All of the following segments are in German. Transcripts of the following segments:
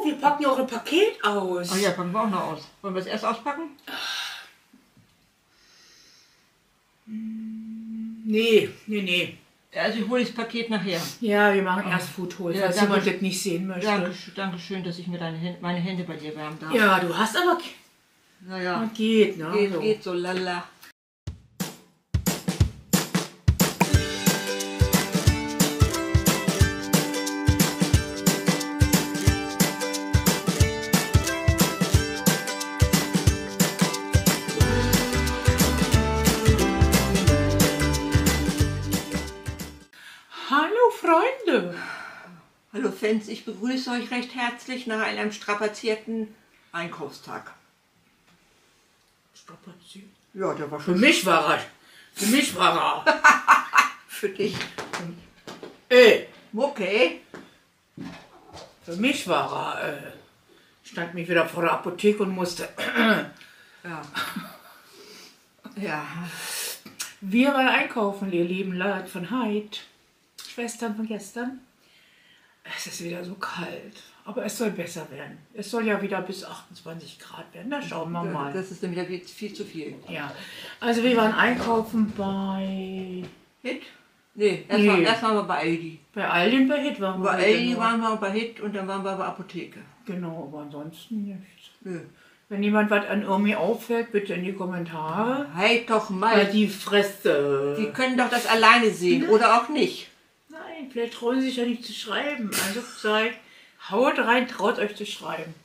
wir packen ja auch ein Paket aus. Ach ja, packen wir auch noch aus. Wollen wir es erst auspacken? Nee. Also ich hole das Paket nachher. Ja, wir machen erst Food holen, falls jemand das nicht sehen möchte. Danke schön, dass ich mir meine Hände bei dir wärmen darf. Ja, du hast aber... Naja, geht, ne? Geht so, lala. Hallo Freunde! Hallo Fans, ich begrüße euch recht herzlich nach einem strapazierten Einkaufstag. Strapaziert? Ja, der war Für schon mich war er. Für mich war er. für dich. Okay. Für mich war er. Stand mich wieder vor der Apotheke und musste. Ja. Ja. Wir waren einkaufen, ihr lieben Leute von heute. Schwestern von gestern. Es ist wieder so kalt, aber es soll besser werden. Es soll ja wieder bis 28 Grad werden, da schauen wir mal. Das ist nämlich wieder viel zu viel. Ja, also wir waren einkaufen bei... Hit? Nee, erst waren wir bei Aldi. Bei Aldi und bei Hit waren wir. Bei Aldi waren wir bei Hit und dann waren wir bei Apotheke. Genau, aber ansonsten nicht. Nö. Wenn jemand was an irgendwie auffällt, bitte in die Kommentare. Halt doch mal. Weil die Fresse. Die können doch das alleine sehen, oder auch nicht. Nein, vielleicht trauen sie sich ja nicht zu schreiben. Also haut rein, traut euch zu schreiben.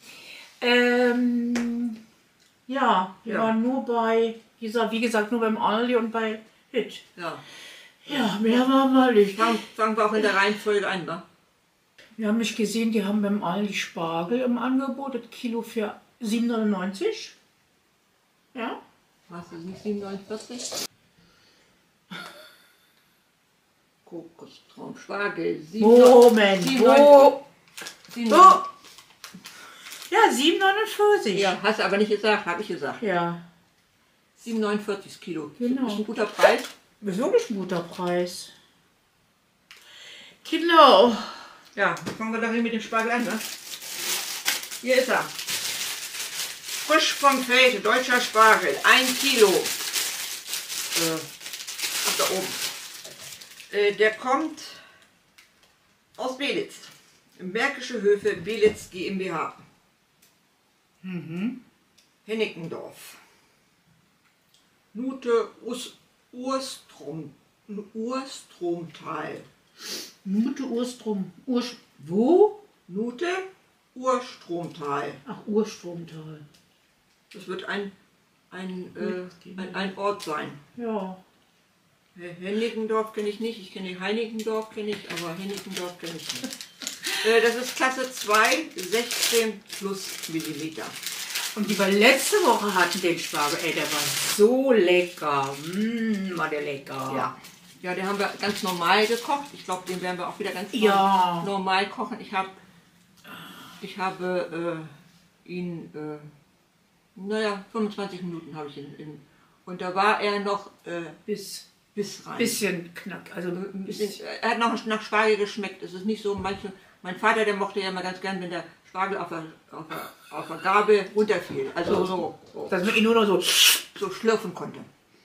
Ja, wir waren nur bei, wie gesagt, nur beim Aldi und bei Hit. Ja. Ja, mehr waren wir nicht. Fangen wir auch in der Reihenfolge an, ne? Wir haben nicht gesehen, die haben beim Aldi Spargel im Angebot, das Kilo für 7,99 €. Ja? Was ist nicht 47? Kokostraum, Spargel, Moment, wo? Ja, 7,49 €. Ja, hast du aber nicht gesagt, habe ich gesagt. Ja. 7,49 Kilo. Genau. Ist ein guter Preis. Ist wirklich ein guter Preis. Genau. Ja, fangen wir doch hier mit dem Spargel an, ne? Hier ist er. Frisch vom Feld, deutscher Spargel, 1 Kilo. Ab da oben. Der kommt aus Belitz. Märkische Höfe Belitz GmbH. Hennickendorf. Nute Urstromtal. Nute Urstrom. Wo? Nute Urstromtal. Ach, Urstromtal. Das wird ein Ort sein. Ja. Hennickendorf kenne ich nicht. Ich kenne Heinickendorf, kenne ich, aber Hennickendorf kenne ich nicht. Das ist Klasse 2, 16 plus Millimeter. Und die wir letzte Woche hatten, den Spargel, ey, der war so lecker. War der lecker. Ja. Ja, den haben wir ganz normal gekocht. Ich glaube, den werden wir auch wieder ganz normal kochen. Ich habe ihn, naja, 25 Minuten habe ich ihn und da war er noch bis rein. Bisschen knack. Also er hat noch nach Spargel geschmeckt. Es ist nicht so, mein Vater, der mochte ja immer ganz gern, wenn der Spargel auf der Gabel runterfiel. Also so. dass man ihn nur noch so Schlürfen konnte.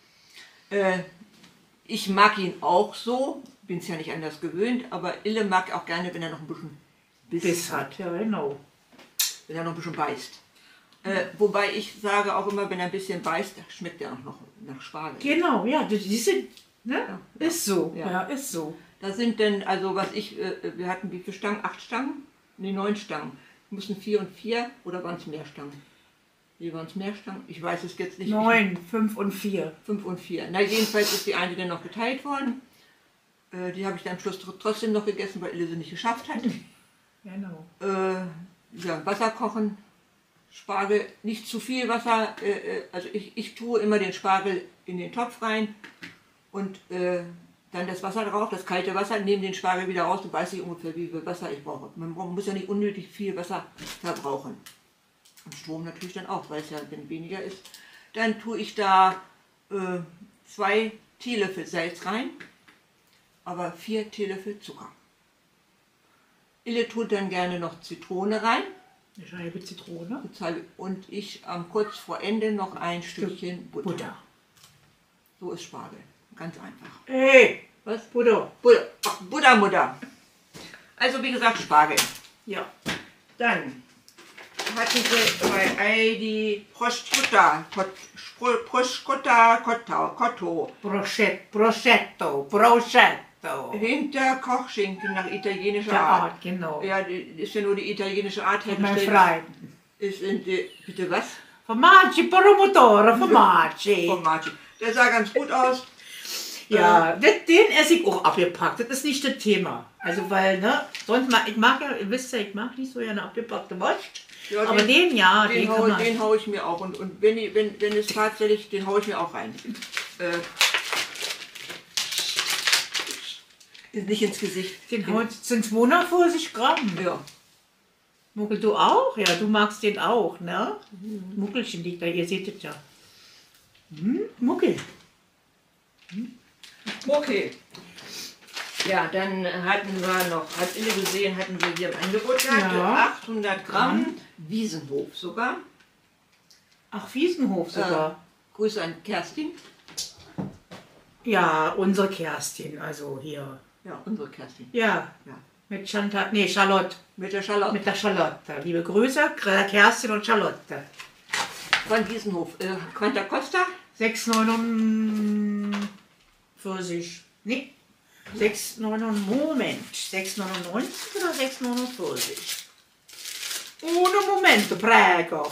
Ich mag ihn auch so, bin es ja nicht anders gewöhnt, aber Ille mag auch gerne, wenn er noch ein bisschen Biss hat. Ja, genau. Wenn er noch ein bisschen beißt. Wobei ich sage auch immer, wenn er ein bisschen beißt, schmeckt er auch noch nach Spargel. Genau, ja, die sind, ne? Ja. Ist so, Ja. ja, ist so. Da sind denn, also wir hatten wie viele Stangen? 8 Stangen? Ne, 9 Stangen. Müssen 4 und 4 oder waren es mehr Stangen? Wie waren es mehr Stangen? Ich weiß es jetzt nicht. 9, 5 und 4. 5 und 4. Na, jedenfalls ist die eine dann noch geteilt worden. Die habe ich dann am Schluss trotzdem noch gegessen, weil Ille sie nicht geschafft hat. Genau. Ja, Wasser kochen, Spargel, nicht zu viel Wasser. Also ich tue immer den Spargel in den Topf rein und dann das Wasser drauf, das kalte Wasser, nehme den Spargel wieder raus und weiß ich ungefähr, wie viel Wasser ich brauche. Man muss ja nicht unnötig viel Wasser verbrauchen. Und Strom natürlich dann auch, weil es ja weniger ist. Dann tue ich da 2 Teelöffel Salz rein, aber 4 Teelöffel Zucker. Ille tut dann gerne noch Zitrone rein, Eine Scheibe Zitrone. Und ich kurz vor Ende noch ein Stückchen Butter. Butter. So ist Spargel. Ganz einfach. Hey, Was? Butter. Butter. Ach, Buttermutter. Also wie gesagt Spargel. Ja. Dann hatten sie bei Aldi Prosciutto, Cotto, Prosciutto. hinter Kochschinken nach italienischer Der Art. Art, genau. Ja, die ist ja nur die italienische Art Mit meinem hergestellt. Freund. Ist in die, bitte was? Formaggi, Pomodoro, Formaggi. Formaggi. Der sah ganz gut aus. Ja, den esse ich auch abgepackt. Das ist nicht das Thema. Also, weil, ne, sonst ich mag ja, ihr wisst ja, ich mag nicht so gerne abgepackte Wurst. Ja, Aber den ja, den kann man. Den hau ich mir auch. Und wenn es tatsächlich, den hau ich mir auch rein. Nicht ins Gesicht. Den sind 240 Gramm. Ja. Muckel, du auch? Ja, du magst den auch, ne? Muckelchen liegt da, ihr seht es ja. Muckel. Okay. Ja, dann hatten wir noch, hat Ille gesehen, hatten wir hier im Angebot gehabt, Ja. 800 Gramm Wiesenhof sogar. Ach, Wiesenhof sogar. Grüße an Kerstin. Ja, unsere Kerstin, also hier. Ja, unsere Kerstin. Ja, Ja. mit Charlotte. Mit der Charlotte. Mit der Charlotte. Liebe Grüße, Kerstin und Charlotte. Von Wiesenhof. Quanta Costa? 6,49. Nee. 6,99. Moment. 6,99 oder 6,49? Ohne Moment. Prego.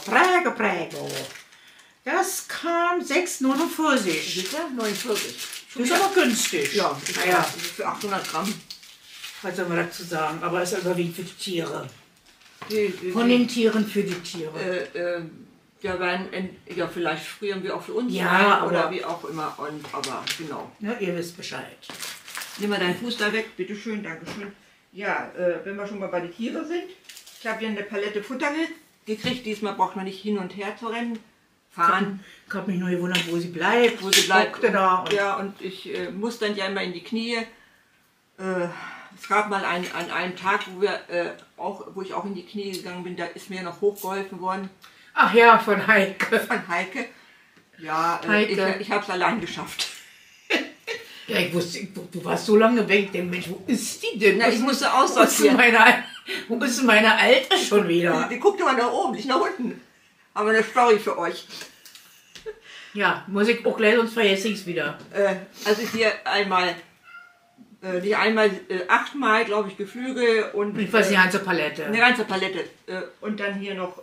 Das kam 6,49. Bitte? 49. Das ist aber günstig. Ja, Naja, für 800 Gramm. was soll man dazu sagen? Aber es ist überwiegend für die Tiere. Die- Von den Tieren für die Tiere. Ja, ja, vielleicht frieren wir auch für uns Ja, rein aber- oder wie auch immer. Aber genau. Ne, ihr wisst Bescheid. Nimm mal deinen Fuß da weg, bitteschön, dankeschön. Ja, wenn wir schon mal bei den Tieren sind. Ich habe hier eine Palette Futter gekriegt. Diesmal braucht man nicht hin und her zu rennen. Fahren, Ich habe mich nur gewundert, wo sie bleibt. wo sie bleibt. Stockte da und Ja, und ich muss dann ja immer in die Knie. Es gab mal an einem Tag, wo ich auch in die Knie gegangen bin, da ist mir noch hochgeholfen worden Ach ja, von Heike. von Heike. Ja, Heike. ich habe es allein geschafft. Ja, ich wusste, du warst so lange weg. Ich denke, Mensch, wo ist die denn? Na, ich musste wo ist aussortieren. meine Alte schon wieder? Die guckte mal nach oben, nicht nach unten. Aber eine Story für euch. Ja, muss ich auch gleich, sonst vergesse ich es wieder. Also hier einmal, die einmal 8-mal, glaube ich, Geflügel und Ich weiß die ganze Palette. eine ganze Palette. Und dann hier noch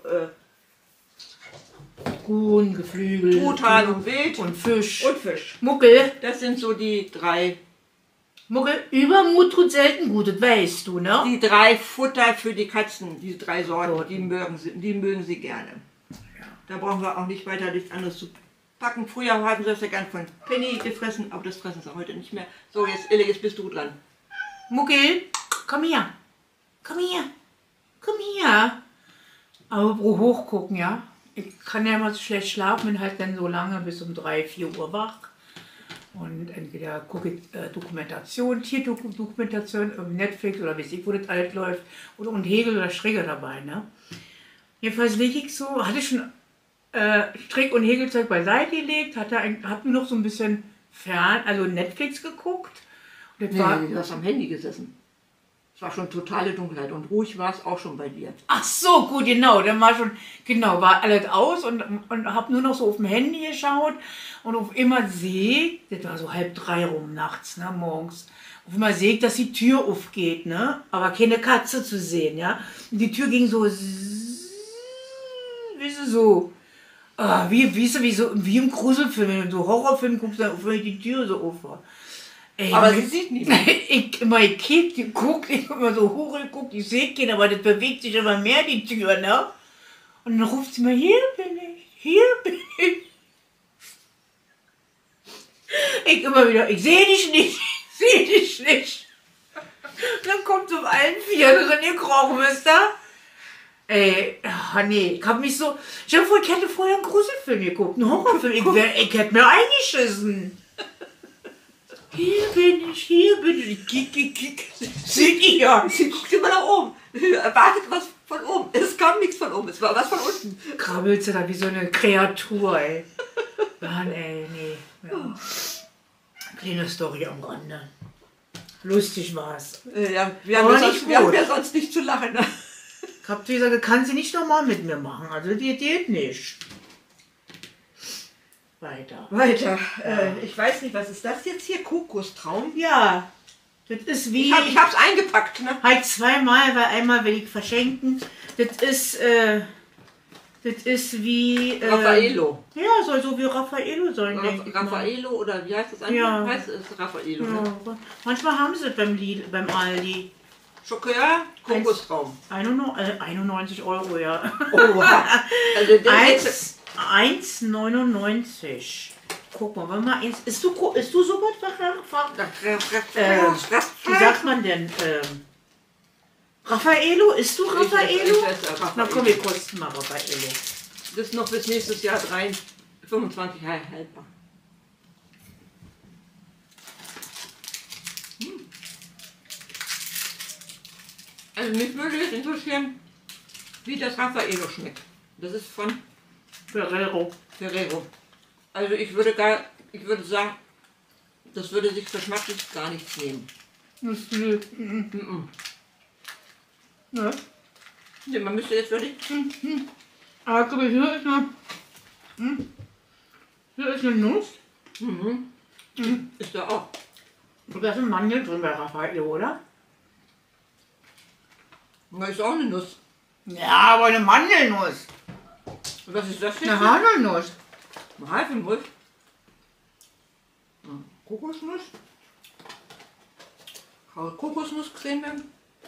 Huhn, Geflügel, Truthahn und Wild und Fisch. und Fisch. Muckel, Das sind so die drei Übermut tut selten gut, das weißt du, ne? Die drei Futter für die Katzen, diese drei Sorten, die mögen sie gerne. Da brauchen wir auch nicht weiter nichts anderes zu packen. Früher haben sie das ja gern von Penny gefressen, aber das fressen sie heute nicht mehr. So, jetzt bist du dran. Muckel, komm her. Komm her. Komm her. Aber hochgucken, ja? Ich kann ja immer so schlecht schlafen, bin halt dann so lange bis um 3, 4 Uhr wach. Und entweder gucke ich Dokumentation, Tierdokumentation auf Netflix oder weiß ich, wo das alles läuft. Und Hegel oder Strigger dabei, ne? Jedenfalls lege ich so, hatte schon Strick- und Häkelzeug beiseite gelegt, hab nur noch so ein bisschen also Netflix geguckt. Und das war, Du hast am Handy gesessen. Es war schon totale Dunkelheit und ruhig war es auch schon bei dir. ach so, gut, genau, dann war schon, genau, war alles aus und hab nur noch so auf dem Handy geschaut und auf immer sehe, das war so 2:30 rum nachts, ne, morgens, auf immer sehe ich, dass die Tür aufgeht, ne, aber keine Katze zu sehen, ja, und die Tür ging so, so, wie im Gruselfilm, wenn du so Horrorfilm guckst, dann öffnet die Tür so auf. Ey, Aber sie sieht niemand. ich immer guck, ich immer so hochgeguckt, ich sehe keinen, aber das bewegt sich immer mehr, die Tür, ne? Und dann ruft sie mir, hier bin ich. Ich immer wieder, ich sehe dich nicht. Und dann kommt so auf allen Vieren drin gekrochen, wisst ihr? Ey, nee, ich hab mich so, ich hätte vorher einen Gruselfilm geguckt, einen Horrorfilm, ich hätte mir eingeschissen. Hier bin ich, kick. Seht ihr? Sie guckt immer nach oben. Erwartet was von oben. Es kam nichts von oben, es war was von unten. Krabbelst du da wie so eine Kreatur, ey. Mann, ey, nee. Ja. Kleine Story am Rande. Lustig war's. Ja, Aber wir nicht haben gut. ja sonst nicht zu lachen. Ne? Ich hab gesagt, kann sie nicht nochmal mit mir machen. Also die geht nicht. Weiter. Weiter. Ich weiß nicht, was ist das jetzt hier? Kokostraum? Ja, das ist wie... Ich hab's eingepackt, ne? Halt zweimal, weil einmal will ich verschenken. Das ist wie... Raffaello. Ja, soll so wie Raffaello sein, denke ich mal. Raffaello oder wie heißt das eigentlich? Ja. Heißt es Raffaello, Ja. ne? Manchmal haben sie es beim Aldi. Schokolade, Kokostraum. 91 Euro, ja. Oha. Also der jetzt 1,99. Guck mal, warte mal, isst du so was? Wie sagt man denn? Raffaello? Isst du Raffaello? Ich esse Raffaello. Na komm, wir kosten mal Raffaello. Das ist noch bis nächstes Jahr 25 haltbar. Also mich würde jetzt interessieren, wie das Raffaello schmeckt. Das ist von Ferrero. Ferrero. Also ich würde sagen, das würde sich geschmacklich gar nichts nehmen. Das ist viel. Ja. Nee, man müsste jetzt wirklich... Aber guck mal, hier ist eine Nuss. Ist da auch. Und da sind Mandeln drin bei Raffaello, oder? Da ist auch eine Nuss. Ja, aber eine Mandelnuss. Was ist das jetzt? Eine Haselnuss. Eine Haselnuss. Kokosnuss. Kokosnusscreme.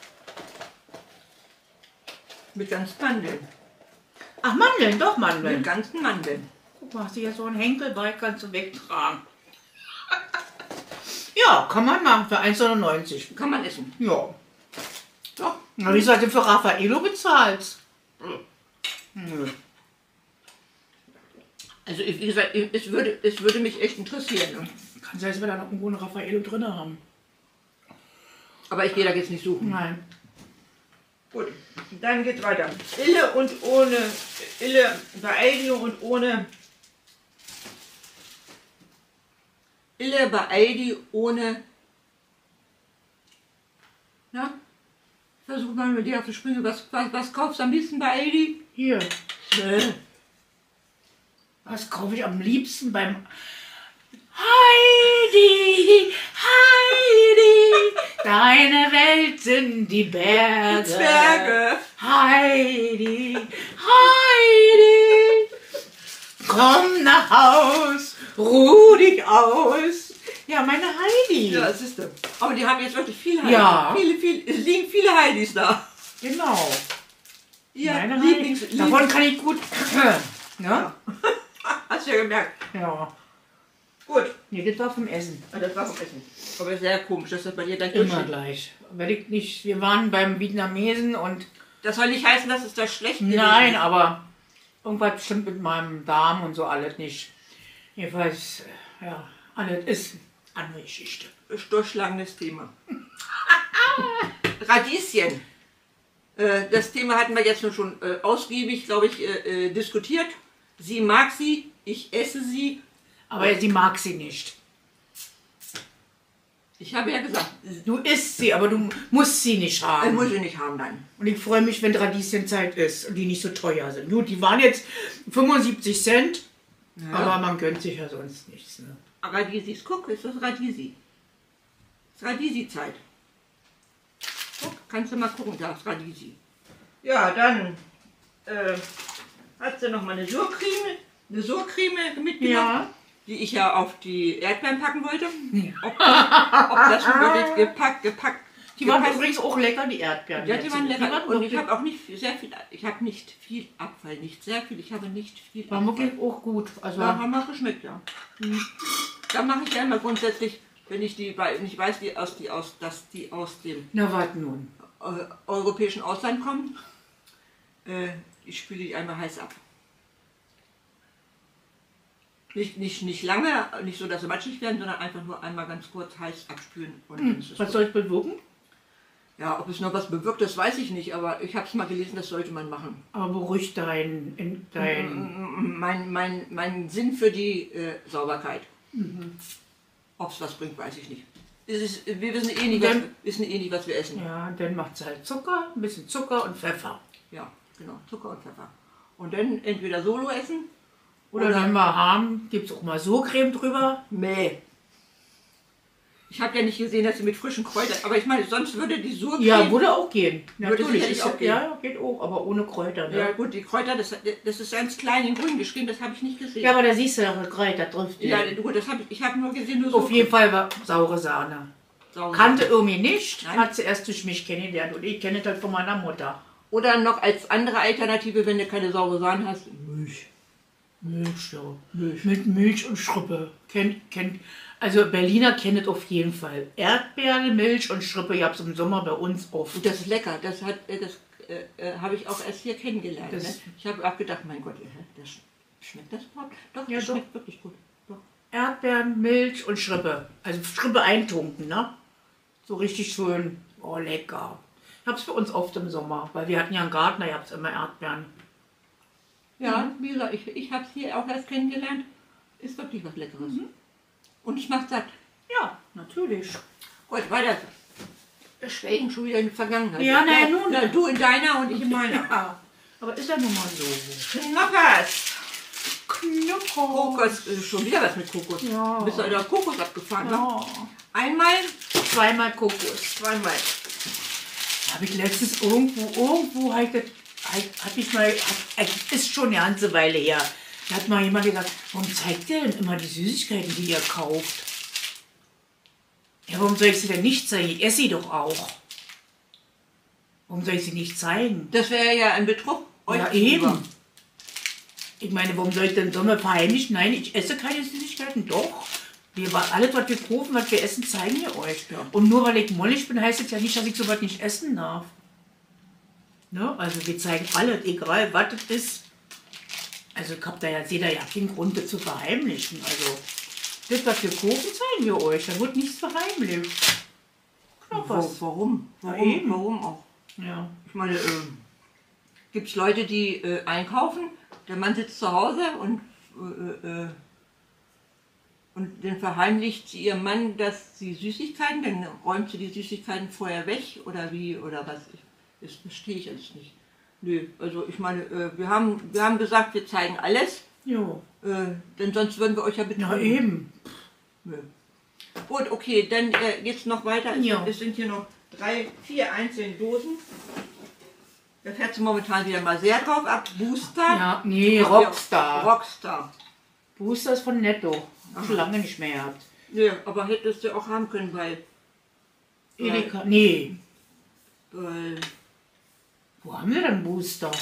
Mit ganzen Mandeln. Ach, Mandeln, doch Mit Mandeln. ganzen Mandeln. Guck mal, hast du hier so einen Henkel bei, kannst du wegtragen. Ja, kann man machen für 1,99. Kann man essen. Ja. Doch. Na, wie seid ihr für Raffaello bezahlt? Nö. Also wie gesagt, es würde mich echt interessieren. Ne? Kann sein, dass wir da noch irgendwo einen Raffaello drin haben. Aber ich gehe da jetzt nicht suchen. Nein. Gut, dann geht's weiter. Ille bei Aldi und ohne. Ille bei Aldi ohne. Na? Versuch mal mit dir auf die Sprünge. Was kaufst du am liebsten bei Aldi? Hier. Was kaufe ich am liebsten beim Heidi, Heidi, deine Welt sind die Berge. Zwerge. Heidi, Heidi, komm nach Haus, ruh dich aus. Ja, meine Heidi. Ja, das ist das. Aber die haben jetzt wirklich viele Heidis. Ja. Es liegen viele Heidis da. Genau. Ja, Meine Heidi. Davon kann ich gut. Ne? Hast du ja gemerkt. Ja. Gut. Nee, das war vom Essen. Das war vom Essen. Aber sehr komisch, dass das bei dir gleich Immer durchsteht. gleich. Weil ich nicht, wir waren beim Vietnamesen und. Das soll nicht heißen, dass es da schlecht gewesen Nein, ist. aber irgendwas stimmt mit meinem Darm und so alles nicht. Jedenfalls, ja, alles ist eine andere Geschichte. Durchschlagendes Thema. Radieschen. Das Thema hatten wir jetzt schon ausgiebig, glaube ich, diskutiert. Sie mag sie, ich esse sie. Aber sie mag sie nicht. Ich habe ja gesagt, Du isst sie, aber du musst sie nicht haben. muss ich nicht haben, nein. Und ich freue mich, wenn Radieschenzeit ist und die nicht so teuer sind. Gut, die waren jetzt 75 Cent, Ja. aber man gönnt sich ja sonst nichts. Ne? Radiesis, guck, ist das Radisi. Das ist Radisi-Zeit. Guck, kannst du mal gucken, da ist Radisi. Ja, dann hat sie noch mal eine Surcreme mitgenommen, Ja. die ich ja auf die Erdbeeren packen wollte. Ja. Ob das schon wirklich gepackt. Die waren gepasst- übrigens auch lecker, die Erdbeeren. Ja, die waren lecker. Und ich wirklich- habe auch nicht sehr viel, ich habe nicht viel Abfall, nicht sehr viel, ich habe nicht viel waren Abfall. wirklich auch gut. Also, Ja, haben auch geschmeckt, ja. Da mache ich ja immer grundsätzlich, wenn ich nicht weiß, dass die aus dem na, warte nun. europäischen Ausland kommen, ich spüle die einmal heiß ab. Nicht lange, nicht so, dass sie matschig werden, sondern einfach nur einmal ganz kurz heiß abspülen. Und dann ist es Was gut. soll ich bewirken? Ja, ob es noch was bewirkt, das weiß ich nicht, aber ich habe es mal gelesen, das sollte man machen. Aber beruhigt Mein Sinn für die Sauberkeit. Ob es was bringt, weiß ich nicht. Wir wissen eh nicht, was wir essen. Ja, dann macht es halt Zucker, ein bisschen Zucker und Pfeffer. Ja, genau, Zucker und Pfeffer. Und dann entweder solo essen Oder wenn wir haben, gibt es auch mal so Creme drüber. Nee. Ich habe ja nicht gesehen, dass sie mit frischen Kräutern, aber ich meine, sonst würde die Surcreme... Ja, würde auch gehen. Würde sicherlich auch gehen. Ja, geht auch, aber ohne Kräuter. Ne? Ja gut, die Kräuter, das ist ganz klein in grün geschrieben, das habe ich nicht gesehen. Ja, aber da siehst du ja Kräuter drauf. Ja, gut, ich habe nur gesehen, nur Auf jeden Fall war saure Sahne. Kannte irgendwie nicht, Nein. hat sie erst durch mich kennengelernt und ich kenne das halt von meiner Mutter. Oder noch als andere Alternative, wenn du keine saure Sahne hast, Milch. Milch, ja. Milch. Mit Milch und Schrippe. Also Berliner kennt auf jeden Fall. Erdbeeren, Milch und Schrippe, ihr habt es im Sommer bei uns oft. Und das ist lecker, das habe ich auch erst hier kennengelernt. Ne? Ich habe auch gedacht, mein Gott, schmeckt das überhaupt? Doch, Ja, das doch. schmeckt wirklich gut. Doch. Erdbeeren, Milch und Schrippe. Also Schrippe eintunken, ne? So richtig schön, oh lecker. Ich hab's für uns oft im Sommer, weil wir hatten ja einen Garten, da gab's immer Erdbeeren. Ja, wie gesagt, ich habe es hier auch erst kennengelernt. Ist wirklich was Leckeres. Und es macht satt. Ja, natürlich. Gut, weiter. Wir schwelgen schon wieder in die Vergangenheit. Ja, na, nun. Na, du in deiner und ich in meiner. Ja, aber ist ja nun mal so. Knoppers. Knoppers. Kokos, schon wieder was mit Kokos. Ja. Du bist ja da Kokos abgefahren, ne? Ja. Einmal, Zweimal Kokos. zweimal. Habe ich letztens irgendwo ist schon eine ganze Weile her. Da hat mal jemand gesagt, warum zeigt ihr denn immer die Süßigkeiten, die ihr kauft? Ja, warum soll ich sie denn nicht zeigen? Ich esse sie doch auch. Warum soll ich sie nicht zeigen? Das wäre ja ein Betrug. Ja, euch gegenüber. eben. Ich meine, warum soll ich denn so mal verheimlichen? Nein, ich esse keine Süßigkeiten. Doch. Alles, was wir kaufen, was wir essen, zeigen wir euch. Ja. Und nur weil ich mollig bin, heißt es ja nicht, dass ich sowas nicht essen darf. Ne? Also wir zeigen alles, egal was es ist. Also ich hab da ja, sehe da ja keinen Grund, das zu verheimlichen. Also das, was wir kaufen, zeigen wir euch. Da wird nichts verheimlicht. Knoppers. Warum? Ja, eben. Warum auch? Ja. Ich meine, gibt es Leute, die einkaufen, der Mann sitzt zu Hause und dann verheimlicht sie ihrem Mann, dass sie Süßigkeiten, dann räumt sie die Süßigkeiten vorher weg oder wie oder was. Das verstehe ich alles nicht. Nö, also ich meine, wir haben gesagt, wir zeigen alles, Jo. denn sonst würden wir euch ja betrügen. Ja, eben. Nö. Gut, okay, dann geht's noch weiter. Ja. Es sind hier noch 4 einzelne Dosen. Da fährt sie momentan wieder mal sehr drauf ab. Booster. Ja, nee, Ja, Rockstar. Rockstar. Booster ist von Netto. Hab schon lange nicht mehr gehabt. Ja, aber hättest du auch haben können bei Edeka. Nee. bei Wo haben wir denn Booster?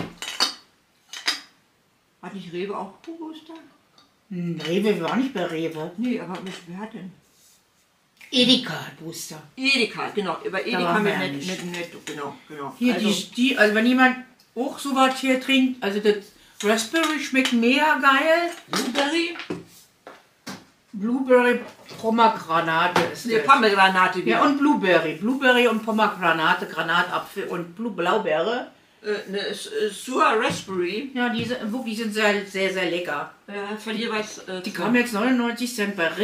hat nicht Rewe auch Booster? Rewe, wir waren nicht bei Rewe. Nee, aber wer hat denn? Edeka hat Booster. Edeka, genau. Bei Edeka waren wir mit ja Net, nicht. mit Netto, genau. Hier, Also, also wenn jemand auch sowas hier trinkt, also das Raspberry schmeckt mega geil. Blueberry, Blueberry Pomegranate ist nee, das. Pomegranate wieder. Ja, und Blueberry. Blueberry und Pomegranate, Granatapfel und Blaubeere. Sur Raspberry. Ja, die sind sehr, sehr, sehr lecker. Von jeweils. Die kamen jetzt 99 Cent bei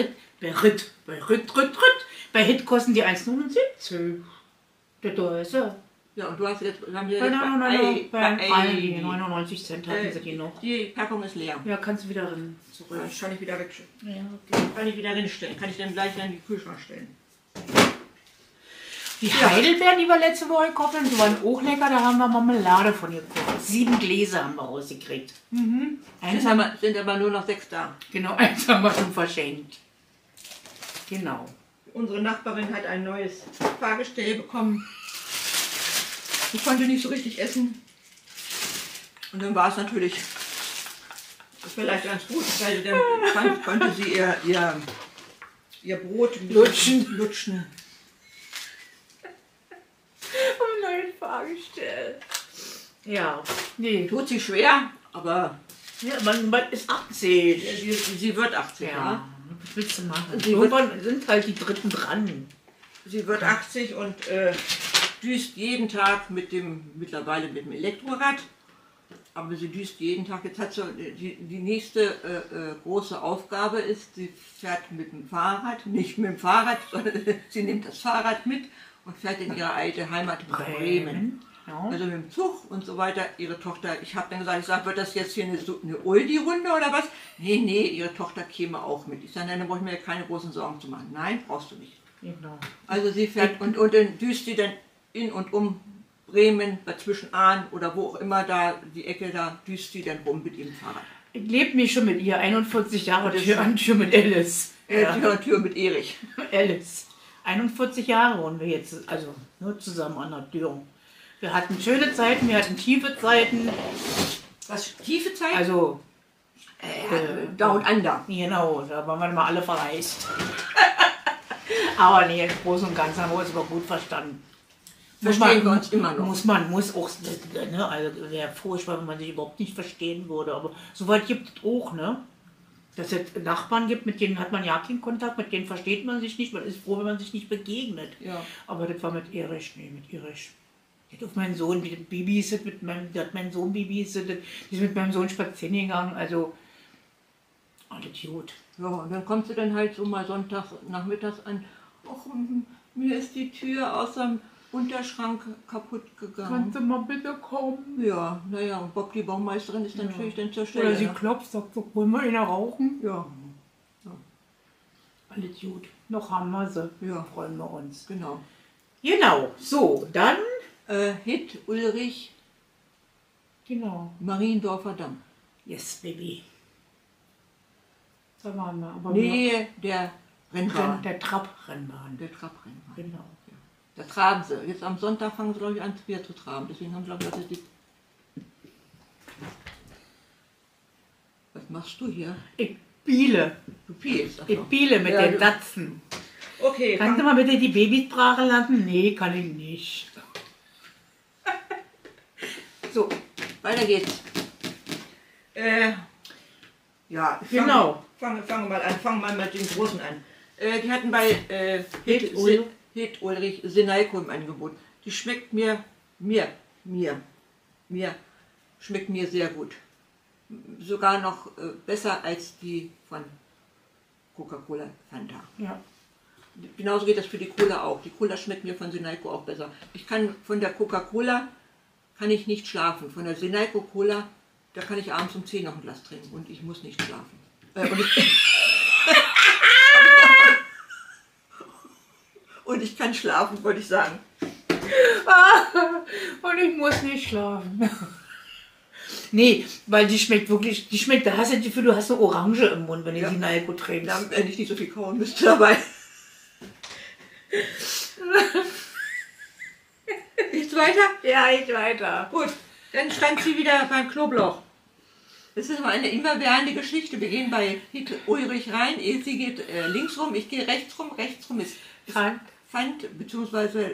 Bei Hit kosten die 1,79. Der Dose. Ja, und du hast jetzt. Haben wir Bei Aldi 99 Cent hatten sie die noch. Die Packung ist leer. Ja, kannst du wieder rein zurück. Das kann ich wieder wegstellen. Ja, okay. Kann ich wieder reinstellen. Kann ich dann gleich in den Kühlschrank stellen. Die Heidelbeeren, die wir letzte Woche gekauft haben, die waren auch lecker. Da haben wir Marmelade von gekocht. 7 Gläser haben wir rausgekriegt. Eins haben wir, Sind aber nur noch 6 da. genau, eins haben wir schon verschenkt. Genau. Unsere Nachbarin hat ein neues Fahrgestell bekommen. Sie konnte nicht so richtig essen. Und dann war es natürlich vielleicht ganz gut, weil dann konnte sie ihr Brot ein bisschen lutschen. Ein neues Fahrgestell. Ja, nee. Tut sie schwer, aber Ja, man ist 80. sie wird 80. Ja, was willst du machen? Sie Irgendwann sind halt die Dritten dran. Sie wird 80 und düst jeden Tag mittlerweile mit dem Elektrorad. Aber sie düst jeden Tag. Jetzt hat sie die nächste große Aufgabe ist, sie fährt mit dem Fahrrad, nicht mit dem Fahrrad, sondern sie nimmt das Fahrrad mit und fährt in ihre alte Heimat Bremen. Ja. Also mit dem Zug und so weiter. Ihre Tochter, ich habe dann gesagt, wird das jetzt hier eine Oldie-Runde oder was? Nee, ihre Tochter käme auch mit. Ich sage, nein, dann brauche ich mir keine großen Sorgen zu machen. Nein, brauchst du nicht. Genau. Also sie fährt und dann düst sie dann in und um Bremen, zwischen Ahn oder wo auch immer da die Ecke, da düst sie dann rum mit ihrem Fahrrad. Ich lebe mich schon mit ihr, 41 Jahre Tür an Tür mit Alice. Tür an Tür mit Erich. Alice. 41 Jahre wohnen wir jetzt, also nur zusammen an der Tür. Wir hatten schöne Zeiten, wir hatten tiefe Zeiten. Was, tiefe Zeiten? Also, Down Under. genau, da waren wir mal alle verreist. Aber nee, im Großen und Ganzen haben wir uns aber gut verstanden. Verstehen wir uns immer noch. Muss auch, ne, also wäre furchtbar, wenn man sich überhaupt nicht verstehen würde. Aber soweit gibt es auch, ne? Dass es Nachbarn gibt, mit denen hat man ja keinen Kontakt, mit denen versteht man sich nicht, man ist froh, wenn man sich nicht begegnet. Ja. Aber das war mit Erich, nee, mit Erich. Die hat auf meinen Sohn, die hat mein Sohn babysittet, die ist mit meinem Sohn spazieren gegangen, also alles gut. Ja, und dann kommst du dann halt so mal Sonntag nachmittags an, ach, mir ist die Tür aus dem Unterschrank kaputt gegangen. Kannst du mal bitte kommen? Ja, naja, und Bob, die Baumeisterin, ist natürlich dann zur Stelle. Oder sie ne? klopft, sagt so, wollen wir eine rauchen? Ja, Alles gut. Noch haben wir sie. Ja. Freuen wir uns. genau. Genau, so, dann. Hit Ulrich Genau. Mariendorfer Damm. Yes, Baby. Da waren wir. Aber Nähe der Rennbahn. der Trabrennbahn. Der Trabrennbahn. Genau. Da traben sie. Jetzt am Sonntag fangen sie, glaube ich, an, wieder zu traben. Deswegen haben, glaube ich, die... Was machst du hier? Ich biele. Du pielst. Ich biele mit Ja, den du- Datzen. Okay, Kannst du mal bitte die Babys brachen lassen? Nee, kann ich nicht. so, weiter geht's. Ja, Genau. Fangen wir mal an. Fangen wir mal mit den Großen an. Die hatten bei Hit Ulrich. Hit Ulrich Seneiko im Angebot. Die schmeckt mir schmeckt mir sehr gut. Sogar noch besser als die von Coca-Cola Fanta. Ja. Genauso geht das für die Cola auch. Die Cola schmeckt mir von Seneiko auch besser. Ich kann von der Coca-Cola kann ich nicht schlafen. Von der Seneiko Cola, da kann ich abends um 10 noch ein Glas trinken und ich muss nicht schlafen. Und ich kann schlafen, wollte ich sagen. Und ich muss nicht schlafen. Nee, weil die schmeckt wirklich, da hast du das Gefühl, du hast eine Orange im Mund, wenn du Ja. die Nalko trinkst. Wenn ich nicht so viel kauen müsste dabei. Geht's weiter? Ja, ich weiter. Gut, dann stand sie wieder beim Knoblauch. Das ist immer eine immerwährende Geschichte. Wir gehen bei Hit Ulrich rein, sie geht links rum, ich gehe rechts rum ist Pfand bzw.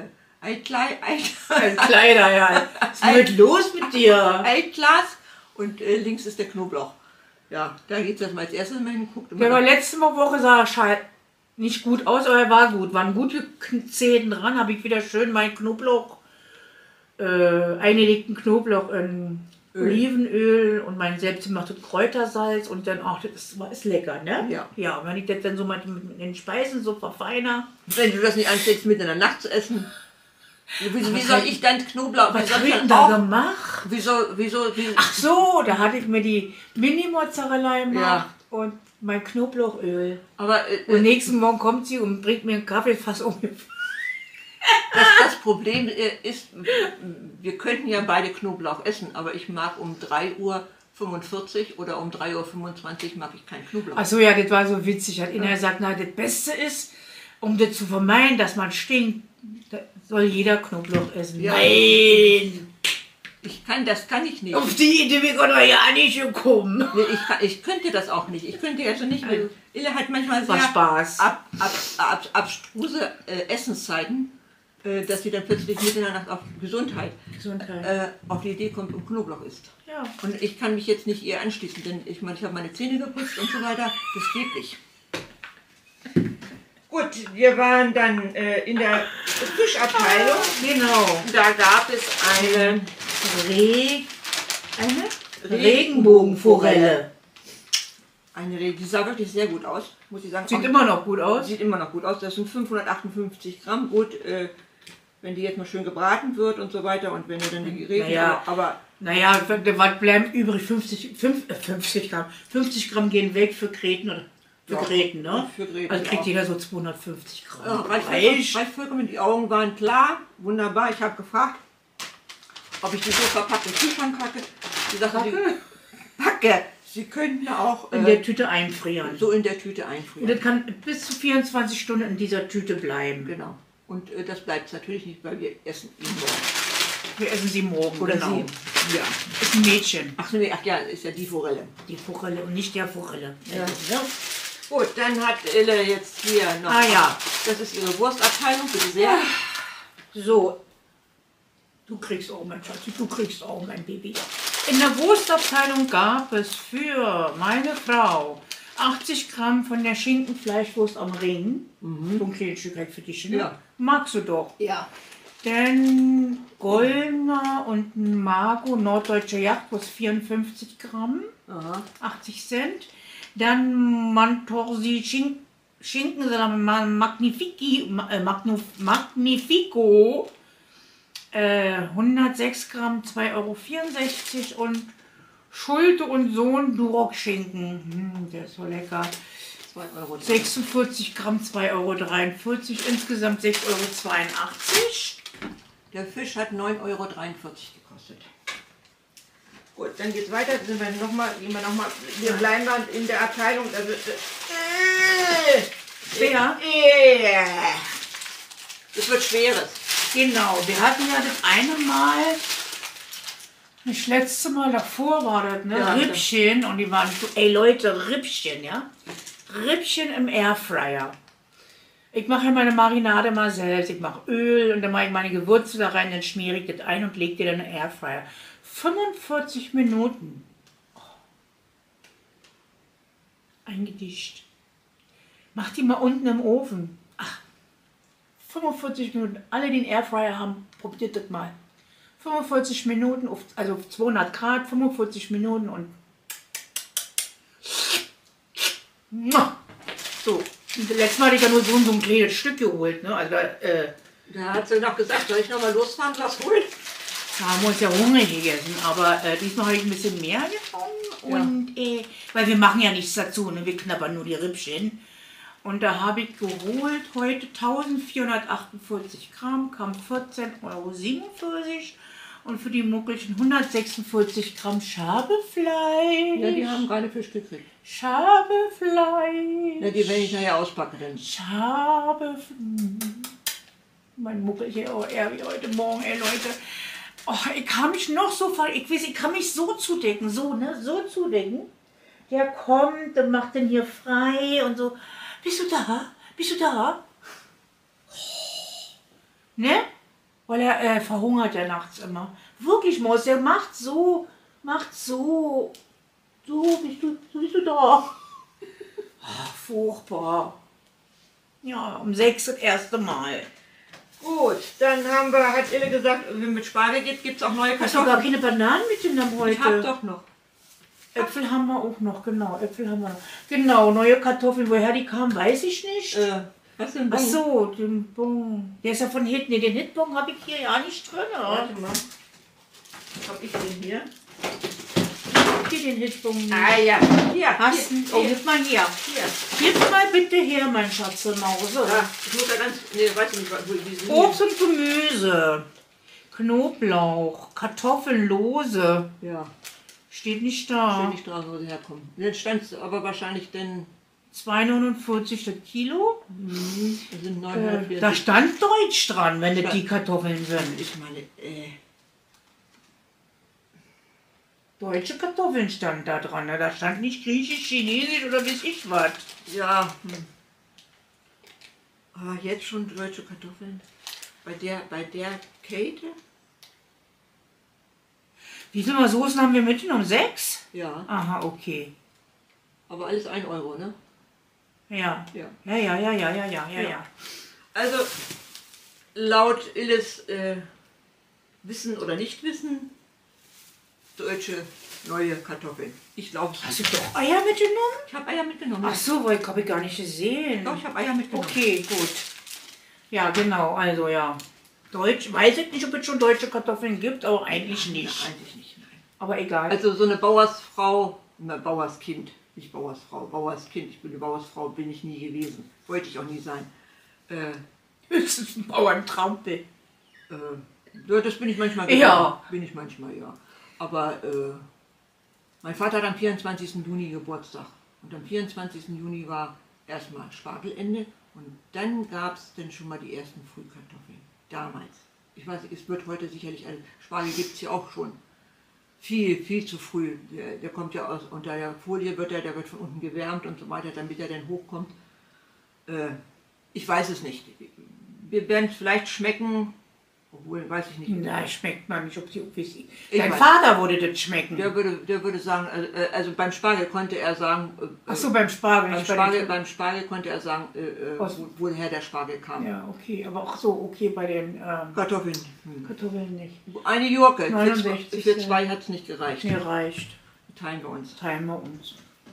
Kleider, ja. Was ist los mit dir? Altglas und links ist der Knoblauch. Ja, da geht es erstmal als erstes mal hingeguckt. Der war letzte Woche sah er nicht gut aus, aber er war gut. Waren gute Zehen dran, habe ich wieder schön meinen Knoblauch, eingelegten Knoblauch in Olivenöl und mein selbstgemachtes Kräutersalz und dann auch, das ist lecker, ne? Ja. Ja, und wenn ich das dann so mit den Speisen so verfeiner. Wenn du das nicht ansteckst, mitten in der Nacht zu essen. Wie soll ich dann Knoblauch? Was habe ich denn da gemacht? Wieso? Ach so, da hatte ich mir die Mini-Mozzarella gemacht und mein Knoblauchöl. Aber Und nächsten Morgen kommt sie und bringt mir einen Kaffee fast um. das Problem ist, wir könnten ja beide Knoblauch essen, aber ich mag um 3:45 Uhr oder um 3:25 Uhr mag ich keinen Knoblauch. Ach so, ja, das war so witzig. Hat Inna gesagt, na, das Beste ist, um das zu vermeiden, dass man stinkt, da soll jeder Knoblauch essen. Ja. Nein! Das kann ich nicht. Auf die Idee bin ich doch ja nicht gekommen. Nee, ich könnte das auch nicht. Ich könnte jetzt nicht mit. Ille hat manchmal War sehr Spaß. abstruse Essenszeiten, dass sie dann plötzlich mitten in der Nacht auf Gesundheit auf die Idee kommt und Knoblauch isst. Ja. Und ich kann mich jetzt nicht ihr anschließen, denn ich meine, ich habe meine Zähne geputzt und so weiter. Das geht nicht. Gut, Gut, wir waren dann in der Fischabteilung. Genau. Da gab es eine Regenbogenforelle. Die sah wirklich sehr gut aus, muss ich sagen. Sieht immer noch gut aus. Sieht immer noch gut aus. Das sind 558 Gramm. Gut, wenn die jetzt mal schön gebraten wird und so weiter und wenn ihr dann die Regen, Naja. Naja, was bleiben übrig? 50 Gramm. 50 Gramm gehen weg für Gräten oder für Gräten, ne? Für Gräten also kriegt auch. jeder so 250 Gramm. Ja, reicht vollkommen. Die Augen waren klar, wunderbar. Ich habe gefragt, ob ich die so verpackt in den Kühlschrank packe. Die sagte, packe. Sie könnten auch In der Tüte einfrieren. so in der Tüte einfrieren. Und das kann bis zu 24 Stunden in dieser Tüte bleiben. Genau. Und das bleibt natürlich nicht, weil wir essen ihn morgen. Wir essen sie morgen. Oder genau. sie. Ja. Ist ein Mädchen. Ach nee, ach ja, ist ja die Forelle. Die Forelle und nicht der Forelle. Ja. Gut, dann hat Elle jetzt hier noch. Ah ja. Das ist ihre Wurstabteilung, bitte sehr. So. Du kriegst auch, mein Schatz, du kriegst auch, mein Baby. In der Wurstabteilung gab es für meine Frau 80 Gramm von der Schinkenfleischwurst am Ring. So ein kleines Stück halt für dich, ne? Ja. Magst du doch. Ja. Dann Goldner und Margo Norddeutsche Jagdwurst 54 Gramm, Aha. 80 Cent. Dann Mantorsi Schinkensalat Magnifico 106 Gramm, 2,64 € und Schulte und Sohn Duroc-Schinken. Der ist so lecker. 2 €. 46 Gramm, 2,43 €, insgesamt 6,82 €. Der Fisch hat 9,43 € gekostet. Gut, dann geht's weiter. Sind wir wir bleiben dann in der Abteilung. Schwer? Das wird Schweres. Genau, wir hatten ja das eine Mal, das letzte Mal davor war das, ne? Ja, Rippchen und die waren so, ey Leute, Rippchen, ja? Rippchen im Airfryer. Ich mache ja meine Marinade mal selbst, ich mache Öl und dann mache ich meine Gewürze da rein, dann schmiere ich das ein und lege die dann in den Airfryer. 45 Minuten. Oh. Eingedischt. Mach die mal unten im Ofen. Ach, 45 Minuten. Alle, die einen Airfryer haben, probiert das mal. 45 Minuten, also auf 200 Grad, 45 Minuten und so. Letztes Mal hatte ich ja nur so ein kleines Stück geholt. Ne? Also, Da hat sie noch gesagt, soll ich noch mal losfahren, was holen? da haben wir uns ja hungrig gegessen, aber diesmal habe ich ein bisschen mehr gefunden. Und, weil wir machen ja nichts dazu, ne? Wir knabbern nur die Rippchen. Und da habe ich geholt heute 1448 Gramm, kam 14,47 € und für die Muckelchen 146 Gramm Schabefleisch. Ja, die haben gerade Fisch gekriegt. Schabefleisch. Ja, die werden ich nachher auspacken. Dann. Mein Muckelchen, oh, er wie heute Morgen, ey Leute. Oh, ich kann mich noch so ich kann mich so zudecken, so, ne, so zudecken. Der kommt und macht den hier frei und so. Bist du da? Bist du da? Ne? Weil er verhungert ja nachts immer. Wirklich, Maus, der macht so. So, bist du da? Ach, furchtbar. Ja, um 6 das erste Mal. Gut, dann hat Elle gesagt, wenn mit Spargel geht, gibt es auch neue Hast du gar keine Bananen mitgenommen heute? Ich hab doch noch. Äpfel haben wir auch noch, genau. Äpfel haben wir noch. Genau, neue Kartoffeln. Woher die kamen, weiß ich nicht. Was denn? Ach so, den Bon. Der ist ja von hinten. Nee, den Hitbon habe ich hier ja nicht drin. Warte mal. Hab ich den hier? Hier den Hitbon. Ah ja, hier. Hast du? Oh, gib mal hier. Gib mal bitte her, mein Schatzelmause. Ja, ich muss da ganz. Nee, weiß ich nicht, wo die sind. Obst und Gemüse. Knoblauch, Kartoffeln lose. Ja, Steht nicht da. steht nicht drauf, wo sie herkommen. Dann stand es aber wahrscheinlich denn. 2,49 das Kilo. Das sind 940. Da stand Deutsch dran, wenn das die Kartoffeln sind. Ich meine, Deutsche Kartoffeln stand da dran. Ne? Da stand nicht Griechisch, Chinesisch oder weiß ich was. ja. Aber jetzt schon deutsche Kartoffeln. Bei der Kälte? Wie viele Soßen haben wir mitgenommen? 6? Ja. Aha, okay. Aber alles 1 €, ne? Ja. Ja. Ja. Also laut Illes Wissen oder Nicht-Wissen, deutsche neue Kartoffeln. Ich glaube es. Hast du doch Eier mitgenommen? Ich habe Eier mitgenommen. Ach so, weil ich habe ich gar nicht gesehen. Doch, ich habe Eier mitgenommen. Okay, gut. Ja, genau, also ja. Deutsch, weiß ich nicht, ob es schon deutsche Kartoffeln gibt, aber eigentlich nicht. Nein, eigentlich nicht, nein. Aber egal. Also so eine Bauersfrau, Bauerskind, nicht Bauersfrau, Bauerskind. Ich bin eine Bauersfrau, bin ich nie gewesen. Wollte ich auch nie sein. Höchstens ein Bauerntrampel. Ja, das bin ich manchmal gewesen. Ja. Bin ich manchmal, ja. Aber mein Vater hat am 24. Juni Geburtstag. Und am 24. Juni war erstmal Spargelende. Und dann gab es dann schon mal die ersten Frühkartoffeln. Damals. Ich weiß, es wird heute sicherlich, Spargel gibt es ja auch schon. Viel zu früh. Der kommt ja aus, unter der Folie der wird von unten gewärmt und so weiter, damit er dann hochkommt. Ich weiß es nicht. Wir werden es vielleicht schmecken, obwohl, weiß ich nicht. Nein, schmeckt man nicht, ob sie wissen. Ich Dein weiß. Vater würde das schmecken. Der würde sagen, also beim Spargel konnte er sagen, Ach so, beim Spargel. nicht bei den- beim Spargel konnte er sagen, woher der Spargel kam. Ja, okay, aber auch so, okay, bei den Kartoffeln. Kartoffeln nicht. Eine Gurke. 69 Für zwei hat es nicht gereicht. Mir reicht. Teilen wir uns. Teilen wir uns.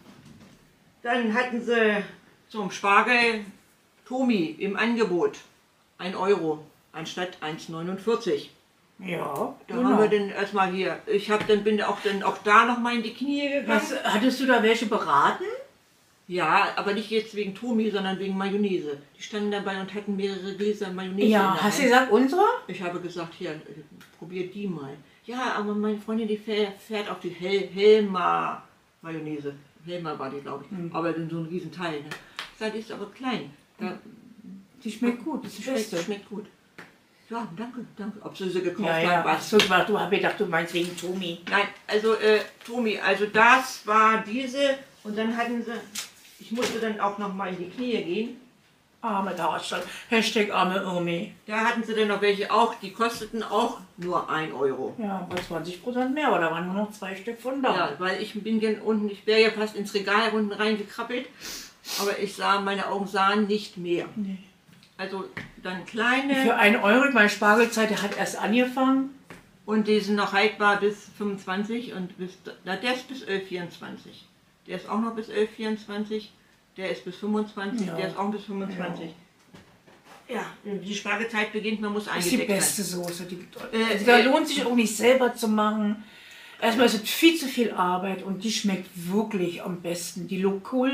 Dann hatten sie zum Spargel Tomi im Angebot 1 Euro anstatt 1,49. Ja, Da genau. haben wir dann erstmal hier. Ich bin auch da noch mal in die Knie gegangen. Hattest du da welche beraten? Ja, aber nicht jetzt wegen Tomi, sondern wegen Mayonnaise. Die standen dabei und hatten mehrere Gläser Mayonnaise. in Ja, der hast du Hand. gesagt, unsere? Ich habe gesagt, hier, probier die mal. Ja, aber meine Freundin, die fährt auf die Helma Mayonnaise. Helma war die, glaube ich. Aber in so einem riesen Teil. Ne? Ich sage, die ist aber klein. Die schmeckt gut, das ist das Beste. Schmeckt gut. Ja, danke. Ob sie gekauft Ja, haben, ja. Ach weiß so, du hast gedacht, du meinst wegen Tomi. Nein, also Tomi, also das war diese und dann hatten sie, ich musste dann auch noch mal in die Knie gehen. Arme Darsteller. Hashtag arme Irmi. Da hatten sie dann noch welche auch, die kosteten auch nur 1 Euro. Ja, war 20% mehr, aber da waren nur noch 2 Stück von da. Ja, weil ich bin dann unten, ich wäre ja fast ins Regal unten reingekrabbelt, aber meine Augen sahen nicht mehr. Nee. Also dann kleine Für 1 Euro, meine Spargelzeit der hat erst angefangen. und die sind noch haltbar bis 25 und der ist bis 11,24. Der ist auch noch bis 11,24. Der ist bis 25, Ja. der ist auch bis 25. Ja, die Spargelzeit beginnt, man muss Das ist die eingedeckt beste sein. Soße. Also da lohnt sich auch nicht selber zu machen. Erstmal ist es viel zu viel Arbeit und die schmeckt wirklich am besten. Die Lokul.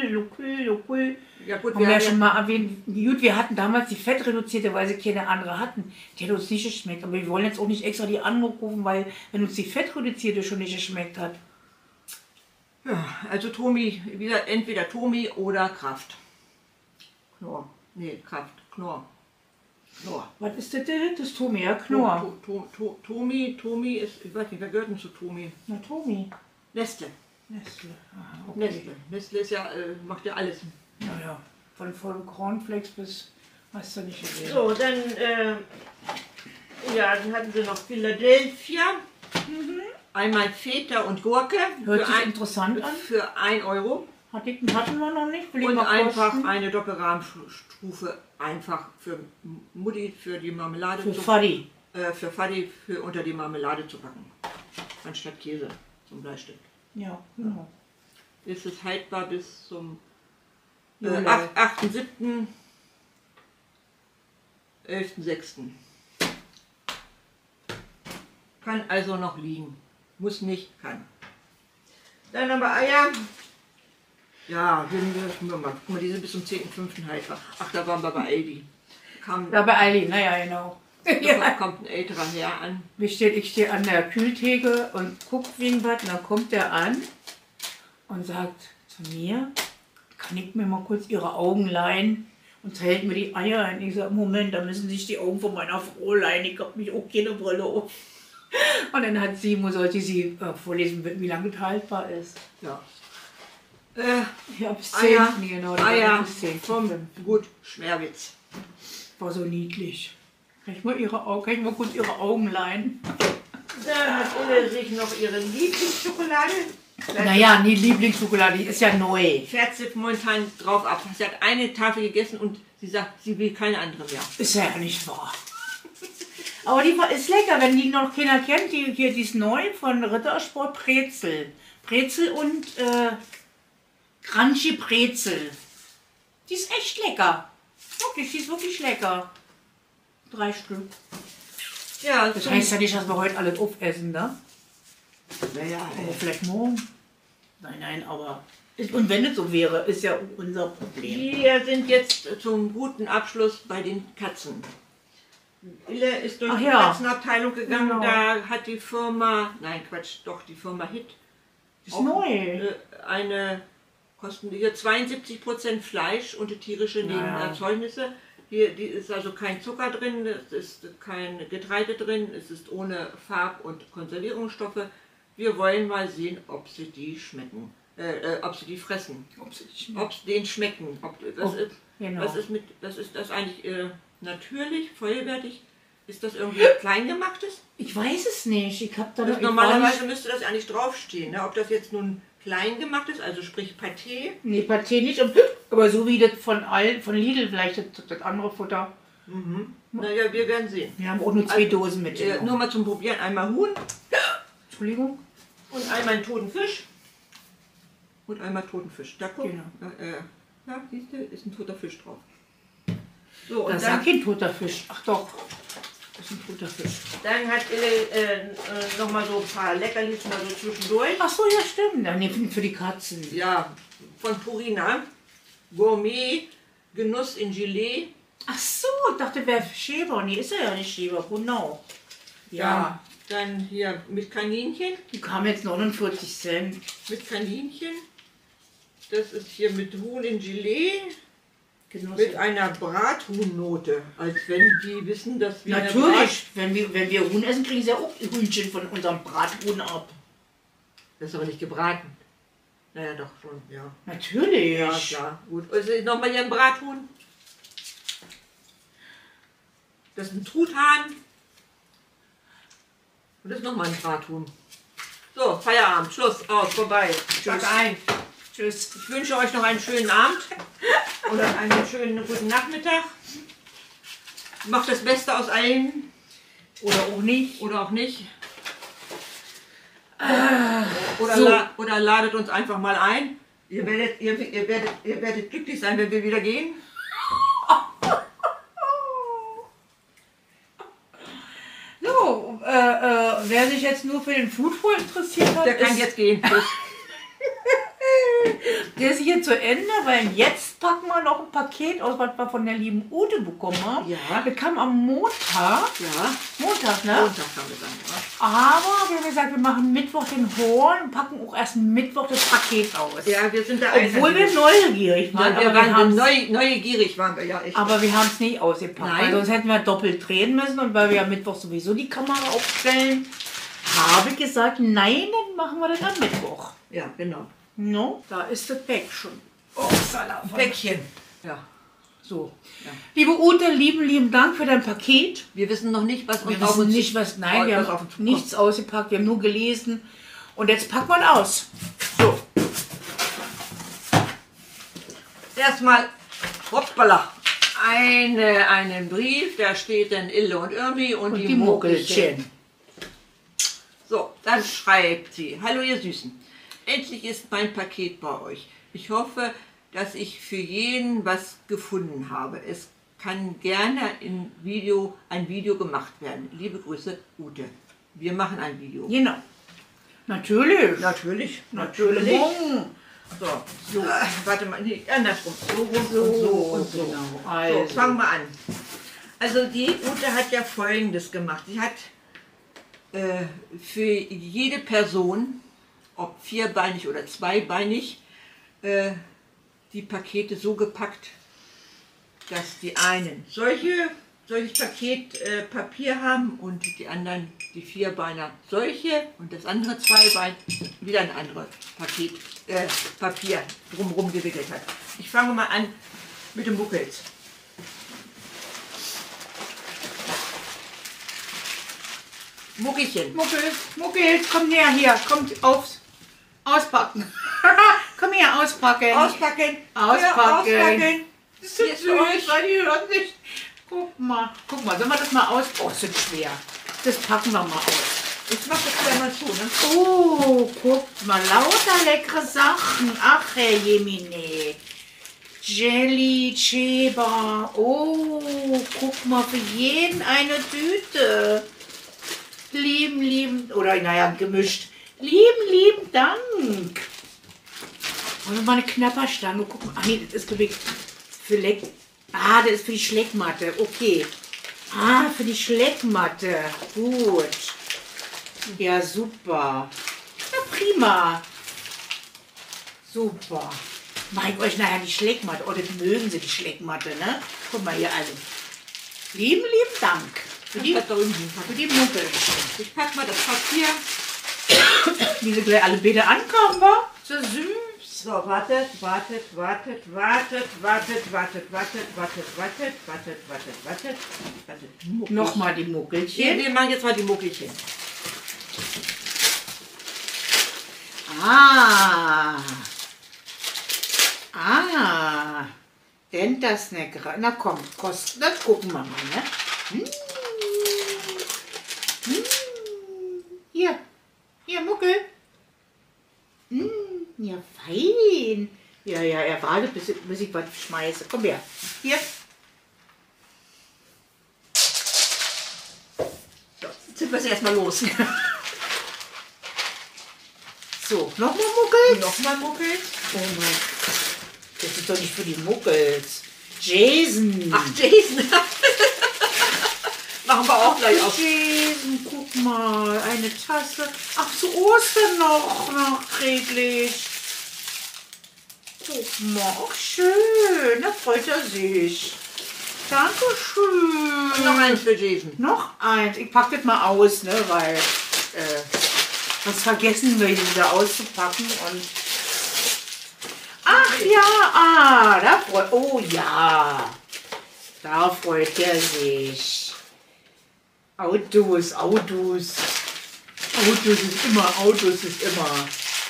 Ja gut, Haben wir wir ja haben schon mal erwähnt. Gut, wir hatten damals die fettreduzierte, weil sie keine andere hatten. Die hat uns nicht geschmeckt. Aber wir wollen jetzt auch nicht extra die andere rufen, weil wenn uns die fettreduzierte schon nicht geschmeckt hat. ja, also Tomi, wie gesagt, entweder Tomi oder Kraft. Knorr. Nee, Kraft. Knorr. Was ist das denn? Das Tomi, ja, Knorr. Tomi ist, ich weiß nicht, wer gehört denn zu Tomi? Na, Tomi. Nestle. Nestle. Aha, okay. Nestle ist ja, macht ja alles. Naja, von Cornflakes bis, hast du nicht gesehen. So, dann, ja, dann hatten sie noch Philadelphia. Einmal Feta und Gurke. Hört sich interessant an. Für 1 Euro. Hatten wir noch nicht. Will ich Und mal einfach kosten. eine Doppelrahmstufe, einfach für Mutti, für die Marmelade. Für Fadi. Für Fadi, für unter die Marmelade zu packen. Anstatt Käse zum Bleistift. Ja, genau. Ist es haltbar bis zum Juli. 8.7., 11.6. Kann also noch liegen. Muss nicht, kann. Dann haben wir Eier. Ja, guck mal, die sind bis zum 10.5. haltbar. Ach, da waren wir bei Aldi. Ja, bei Aldi, naja, genau. Da kommt ein älterer Herr an. Ich stehe an der Kühltheke und guck wegen was. Und dann kommt der an und sagt zu mir, kann ich mir mal kurz Ihre Augen leihen? Und hält mir die Eier ein. Ich sage, Moment, da müssen sich die Augen von meiner Frau leihen. Ich habe mich auch keine Brille auf. Und dann sollte sie vorlesen, wie lange das haltbar ist. Ja. Ja, bis 10. Eier, Nee, genau, das war Eier bis 10. vom Gut Schmerwitz. War so niedlich. Kann ich mal kurz Ihre Augen leihen? Dann hat Ille sich noch ihre Lieblingsschokolade. Naja, die Lieblingsschokolade, die ist ja neu. Fährt sie momentan drauf ab. Sie hat eine Tafel gegessen und sie sagt, sie will keine andere mehr. Ist ja nicht wahr. Aber die ist lecker, wenn die noch keiner kennt. Die ist neu von Rittersport Brezel. Brezel und Crunchy Brezel. Die ist echt lecker. Wirklich, die ist wirklich lecker. 3 Stück. Ja, Das heißt ja nicht, dass wir heute alles aufessen, ne? naja, Aber vielleicht morgen. Nein, aber... Und wenn es so wäre, ist ja unser Problem. wir sind jetzt zum guten Abschluss bei den Katzen. Ille ist durch die Katzenabteilung gegangen, Genau. da hat die Firma, die Firma Hit. Ist neu. Kosten hier 72% Fleisch und tierische Naja. Nebenerzeugnisse. Hier ist also kein Zucker drin, es ist kein Getreide drin, es ist ohne Farb- und Konservierungsstoffe. Wir wollen mal sehen, ob sie die schmecken, ob sie die fressen, ob sie denen schmecken. Genau. Was ist das eigentlich natürlich, vollwertig? Ist das irgendwie kleingemachtes? Ich weiß es nicht. Ich habe da noch... Normalerweise müsste das eigentlich draufstehen, ne? Ob das jetzt nun klein gemacht ist, also sprich Pâté. Nee, Paté nicht, aber so wie das von Lidl vielleicht, das andere Futter. Naja, wir werden sehen. Wir haben auch nur 2 Dosen mit. Nur mal zum Probieren, einmal Huhn Entschuldigung. und einmal einen toten Fisch. Und einmal toten Fisch. Da guck. Genau. Ja, siehst du, ist ein toter Fisch drauf. So, und Das ist ja kein toter Fisch. Ach doch, das ist ein toter Fisch. dann hat Ille noch mal so ein paar Leckerlis mal so zwischendurch. Ach so, ja stimmt. Ja, nee, für die Katzen. Ja, von Purina. Gourmet, Genuss in Gelee. Ach so, ich dachte, wäre Schäber. Nee, ist er ja nicht Schäber, genau. Ja, Dann hier mit Kaninchen. die kam jetzt 49 Cent. Mit Kaninchen. Das ist hier mit Huhn in Gelee. Genuss. Mit einer Brathuhnnote. Als wenn die wissen, dass wir. Natürlich, wenn wir Huhn essen, kriegen sie ja auch Hühnchen von unserem Brathuhn ab. Das ist aber nicht gebraten. Naja, doch schon, ja. Natürlich. Ja, klar. Gut. Also nochmal hier ein Brathuhn. Das ist ein Truthahn. Und das ist nochmal ein Brathuhn. So, Feierabend, Schluss, aus, vorbei. Sag ein. Tschüss. Ich wünsche euch noch einen schönen Abend oder einen schönen guten Nachmittag. Macht das Beste aus allen Oder auch nicht. oder auch nicht. So. Oder ladet uns einfach mal ein. Ihr werdet glücklich sein, wenn wir wieder gehen. So, wer sich jetzt nur für den Foodful interessiert hat, Der kann jetzt gehen. Tschüss. der ist hier zu Ende, weil jetzt packen wir noch ein Paket aus, was wir von der lieben Ute bekommen haben. Ja. Das kam am Montag. Ja, Montag, ne? Montag kann wir sagen. Ja. Aber wir haben gesagt, wir machen Mittwoch den Horn und packen auch erst Mittwoch das Paket aus. Ja, wir sind da Obwohl wir neugierig waren. ja, wir aber waren haben's- neugierig, waren wir ja echt. Aber wir haben es nicht ausgepackt, Nein. weil sonst hätten wir doppelt drehen müssen und weil wir ja Mittwoch sowieso die Kamera aufstellen, habe ich gesagt, nein, dann machen wir das am Mittwoch. Ja, genau. No, da ist das Päck schon. Oh, Salat. Päckchen. Ja. So. Ja. Liebe Ute, lieben Dank für dein Paket. Wir wissen noch nicht, was Wir uns auf wissen uns nicht, was, nein, wir was auf haben uns nichts ausgepackt, wir haben nur gelesen. Und jetzt packen wir es aus. So. Erstmal, hoppala, einen Brief, da steht dann Ille und Irmi und, Und die Muckelchen. So, dann schreibt sie, hallo ihr Süßen, endlich ist mein Paket bei euch. Ich hoffe, dass ich für jeden was gefunden habe. Es kann gerne ein Video gemacht werden. Liebe Grüße, Ute. Wir machen ein Video. Genau. Natürlich. Natürlich. So. Warte mal, nee, andersrum. So rum So und so und so. genau. Also. So, fangen wir an. Also die Ute hat ja Folgendes gemacht. Sie hat für jede Person, ob vierbeinig oder zweibeinig, die Pakete so gepackt, dass die einen solches Paket Papier haben und die anderen, die Vierbeiner, solche und das andere Zweibein wieder ein anderes Paket Papier drumherum gewickelt hat. Ich fange mal an mit dem Muckels. Muckelchen. Muckels, komm näher hier. Kommt aufs Auspacken. Komm her, auspacken. Auspacken. Auspacken. Ja, auspacken. Das ist so Hier ist süß, euch. weil die hören nicht. Guck mal, sollen wir das mal aus... Oh, das ist schwer. Das packen wir mal aus. Ich mach das gleich mal zu, ne? Oh, guck mal, lauter leckere Sachen. Ach, Herr Jemine. Jelly, Cheba. Oh, guck mal, für jeden eine Tüte. Lieben, oder naja, gemischt. Lieben Dank. Und mal eine Knapperstange. Guck mal, ach nee, das ist für Leck. Ah, das ist für die Schleckmatte. Okay. Ah, für die Schleckmatte. Gut. Ja, super. Ja, prima. Super. Mach ich euch nachher die Schleckmatte. Oh, das mögen sie, die Schleckmatte, ne? Guck mal hier alle. Lieben Dank. Für die Muckelchen. Ich pack mal das Papier. Wie sie gleich alle bitte ankommen, wa? So süß. So, wartet. Nochmal die Hier, Muckelchen. wir machen jetzt mal die Muckelchen. Denn das ne gerade. Na komm, kosten. Das gucken wir mal, ne? Hier, Muckel. Ja, fein. Ja, er wartet, bis ich was schmeiße. Komm her. Hier. So, jetzt sind wir es erstmal los. So, nochmal Muckel. Nochmal Muckel. Oh mein Gott. Das ist doch nicht für die Muckels. Jason. Ach, Jason. Machen wir auch gleich auf. Jason, guck mal. Eine Tasse. Ach, zu Ostern noch nachträglich. Guck mal. Ach, schön. Da freut er sich. Dankeschön. Und noch eins für Jason. Noch eins. Ich pack das mal aus, ne, weil was vergessen wir wieder auszupacken und ach ja, da freut, oh ja, da freut er sich. Autos ist immer.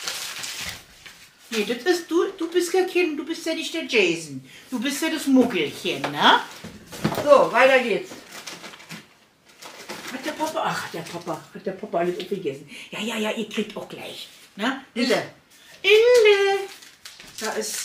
Nee, das ist du bist ja Kind, du bist ja nicht der Jason. Du bist ja das Muggelchen, ne? So, weiter geht's. Hat der Papa alles aufgegessen? Ja, ihr kriegt auch gleich. Ne? Ille. Da ist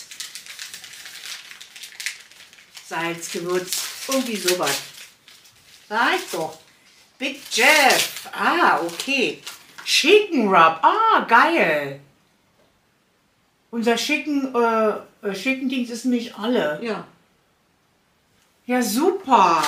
Salz, Gewürz, irgendwie sowas. Sag ich doch. Big Jeff. Ah, okay. Chicken Rub. Ah, geil. Unser Chicken-Dings ist nämlich alle. Ja. Ja, super.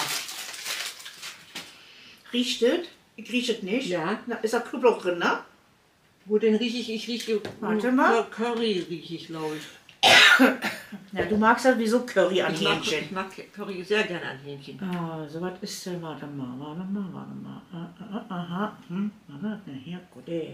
Riecht es? Ich rieche es nicht. Ja. Na, ist da Knoblauch drin, ne? Wo den rieche ich? Ich rieche Warte mal. Curry rieche ich, glaube ich. Ja, du magst ja sowieso Curry an Ich Hähnchen. mag Curry sehr gerne an Hähnchen. Ah, so was ist denn? Warte mal. Aha. Warte, hier, gut, ey.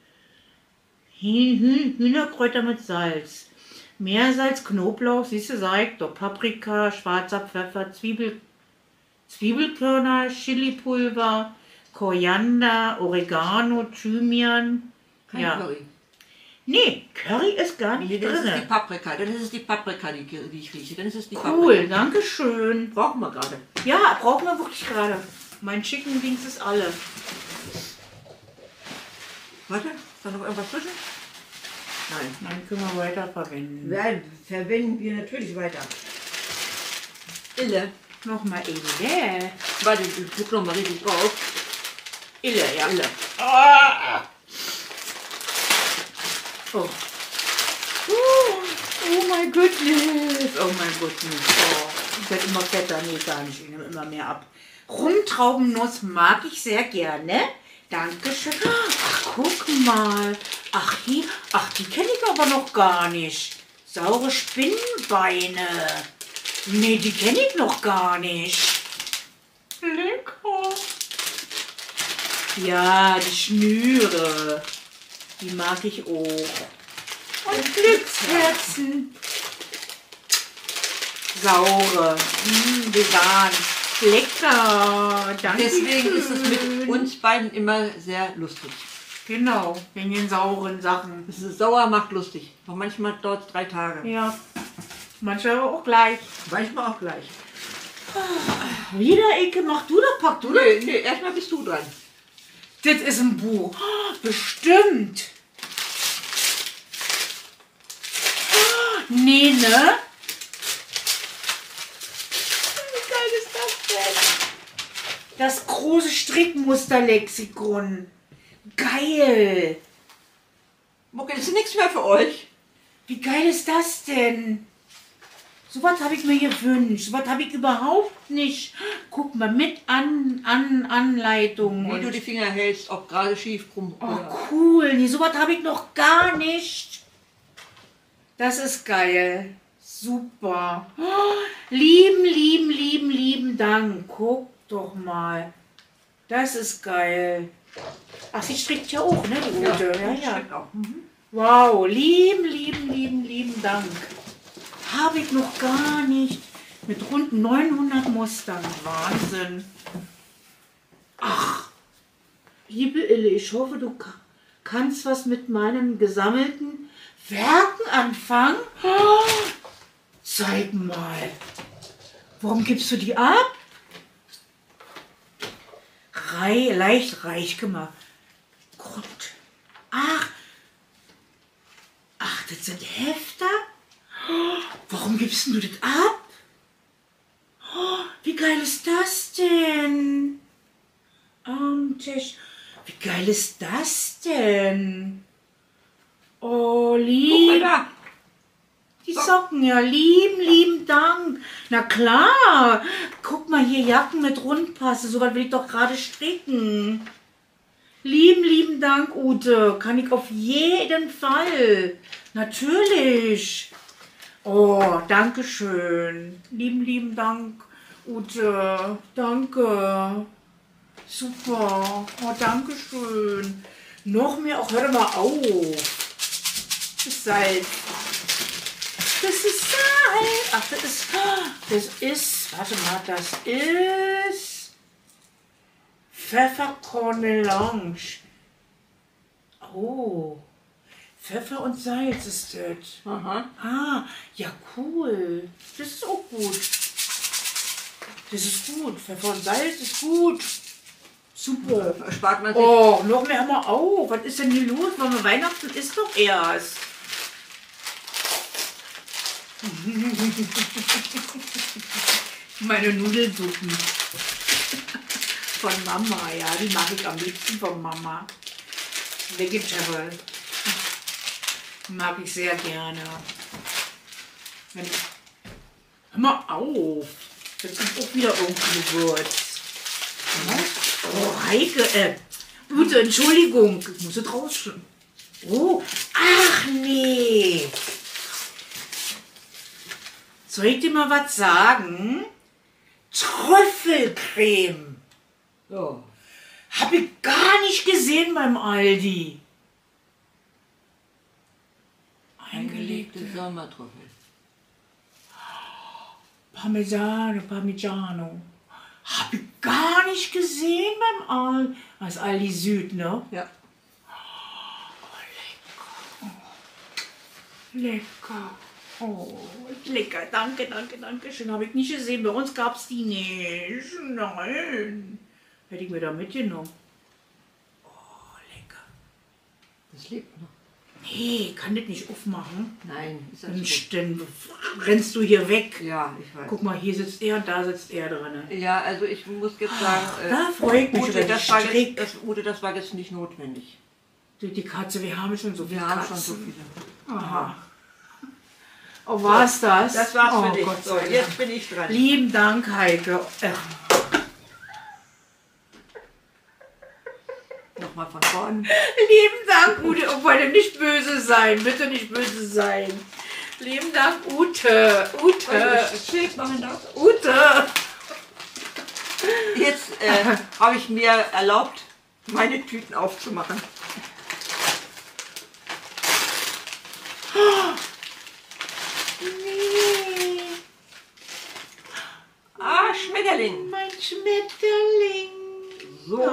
Hühnerkräuter mit Salz. Meersalz, Knoblauch, siehst du, sag ich doch. Paprika, schwarzer Pfeffer, Zwiebelkörner, Chilipulver, Koriander, Oregano, Thymian. Kein Ja. Curry. Nee, Curry ist gar nicht Nee, das ist die drin. Paprika. Dann ist es die Paprika, die ich rieche. Dann ist es die Cool, Paprika. danke schön. Brauchen wir gerade. Ja, brauchen wir wirklich gerade. Mein Chicken Dings ist alle. Warte, ist da noch irgendwas zwischen? Nein. Dann können wir weiter verwenden. Verwenden wir natürlich weiter. Ille. Nochmal Ille. Warte, ich guck noch mal richtig drauf. Ille, ja. Ille. Oh. Oh my goodness. Oh my goodness. Oh. Ich werde immer fetter. Nee, gar nicht. Ich nehme immer mehr ab. Rumtraubennuss mag ich sehr gerne. Dankeschön. Ach, guck mal. Ach, die kenne ich aber noch gar nicht. Saure Spinnenbeine. Nee, die kenne ich noch gar nicht. Lecker. Ja, die Schnüre. Die mag ich auch. Und Glücksherzen. Saure. Vegan. lecker. Danke. Deswegen ist es mit uns beiden immer sehr lustig. Genau, wegen den sauren Sachen. Es ist sauer, macht lustig. Aber manchmal dauert es 3 Tage. Ja, manchmal aber auch gleich. Manchmal auch gleich. Wieder, Ecke, mach du das, pack du das. Nee, erstmal bist du dran. Das ist ein Buch. Bestimmt. Nee, ne? Wie geil ist das denn? Das große Strickmusterlexikon. Geil. Mucke, das ist nichts mehr für euch. Wie geil ist das denn? So was habe ich mir gewünscht. So was habe ich überhaupt nicht. Guck mal, mit Anleitung. Wie du die Finger hältst, ob gerade schief, krumm Oh, oder... cool. Nee, so was habe ich noch gar nicht. Das ist geil. Super. Oh, lieben Dank. Guck doch mal. Das ist geil. Ach, sie strickt ja auch, ne, die Ute? Ja. Auch. Wow, lieben Dank. Habe ich noch gar nicht. Mit rund 900 Mustern. Wahnsinn. Ach, liebe Ille, ich hoffe, du kannst was mit meinen gesammelten Werken anfangen. Oh, zeig mal. Warum gibst du die ab? Leicht reich gemacht. Gott. Ach, das sind Hefter? Oh, warum gibst du das ab? Oh, wie geil ist das denn? Am Tisch. Wie geil ist das denn? Oh, Guck mal lieb. da. Die Socken, ja, lieben Dank. Na klar. Guck mal hier, Jacken mit Rundpasse. So was will ich doch gerade stricken. Lieben Dank, Ute. Kann ich auf jeden Fall. Natürlich. Oh, danke schön. Lieben Dank, Ute. Danke. Super. Oh, danke schön. Noch mehr. Auch hör doch mal auf. Das Salz. Das ist Salz. Ach, das ist, warte mal, das ist Pfefferkornmelange. Oh, Pfeffer und Salz ist das. Aha. Ah, ja cool. Das ist auch gut. Das ist gut. Pfeffer und Salz ist gut. Super. Spart man sich. Oh, noch mehr, hör mal auf. Was ist denn hier los? Weil Weihnachten ist doch erst. Meine Nudelsuppen. Von Mama, ja, die mag ich am liebsten von Mama. Vegetable. Mag ich sehr gerne. Hör mal auf. Das ist auch wieder irgendein Gewürz. Oh, Heike, Ute, Entschuldigung. Ich muss es rausschneiden. Oh, ach nee. Soll ich dir mal was sagen? Trüffelcreme. So. Habe ich gar nicht gesehen beim Aldi. Eingelegte Sommertrüffel. Parmigiano. Habe ich gar nicht gesehen beim Aldi. Das ist Aldi Süd, ne? Ja. Lecker. Oh, lecker. Danke schön. Habe ich nicht gesehen. Bei uns gab es die nicht. Nein. Hätte ich mir da mitgenommen. Oh, lecker. Das lebt noch. Nee, kann das nicht aufmachen. Nein, ist das Mensch, gut. dann rennst du hier weg. Ja, ich weiß. Guck mal, hier sitzt er und da sitzt er drin. Ja, also ich muss jetzt sagen, Da freue ich mich über Ute, den Strick. Das war jetzt nicht notwendig. Die Katze, wir haben schon so viele Wir haben Katzen. schon so viele. Aha. Oh, war's das? Das war's Oh, für dich. Gott So, sei Dank. jetzt bin ich dran. Lieben Dank, Heike. Nochmal von vorn. Lieben Dank, Ute. Oh, bitte nicht böse sein. Bitte nicht böse sein. Lieben Dank, Ute. Das Schild machen darf. Ute. Jetzt habe ich mir erlaubt, meine Tüten aufzumachen. Nee. Ah, Schmetterling. Mein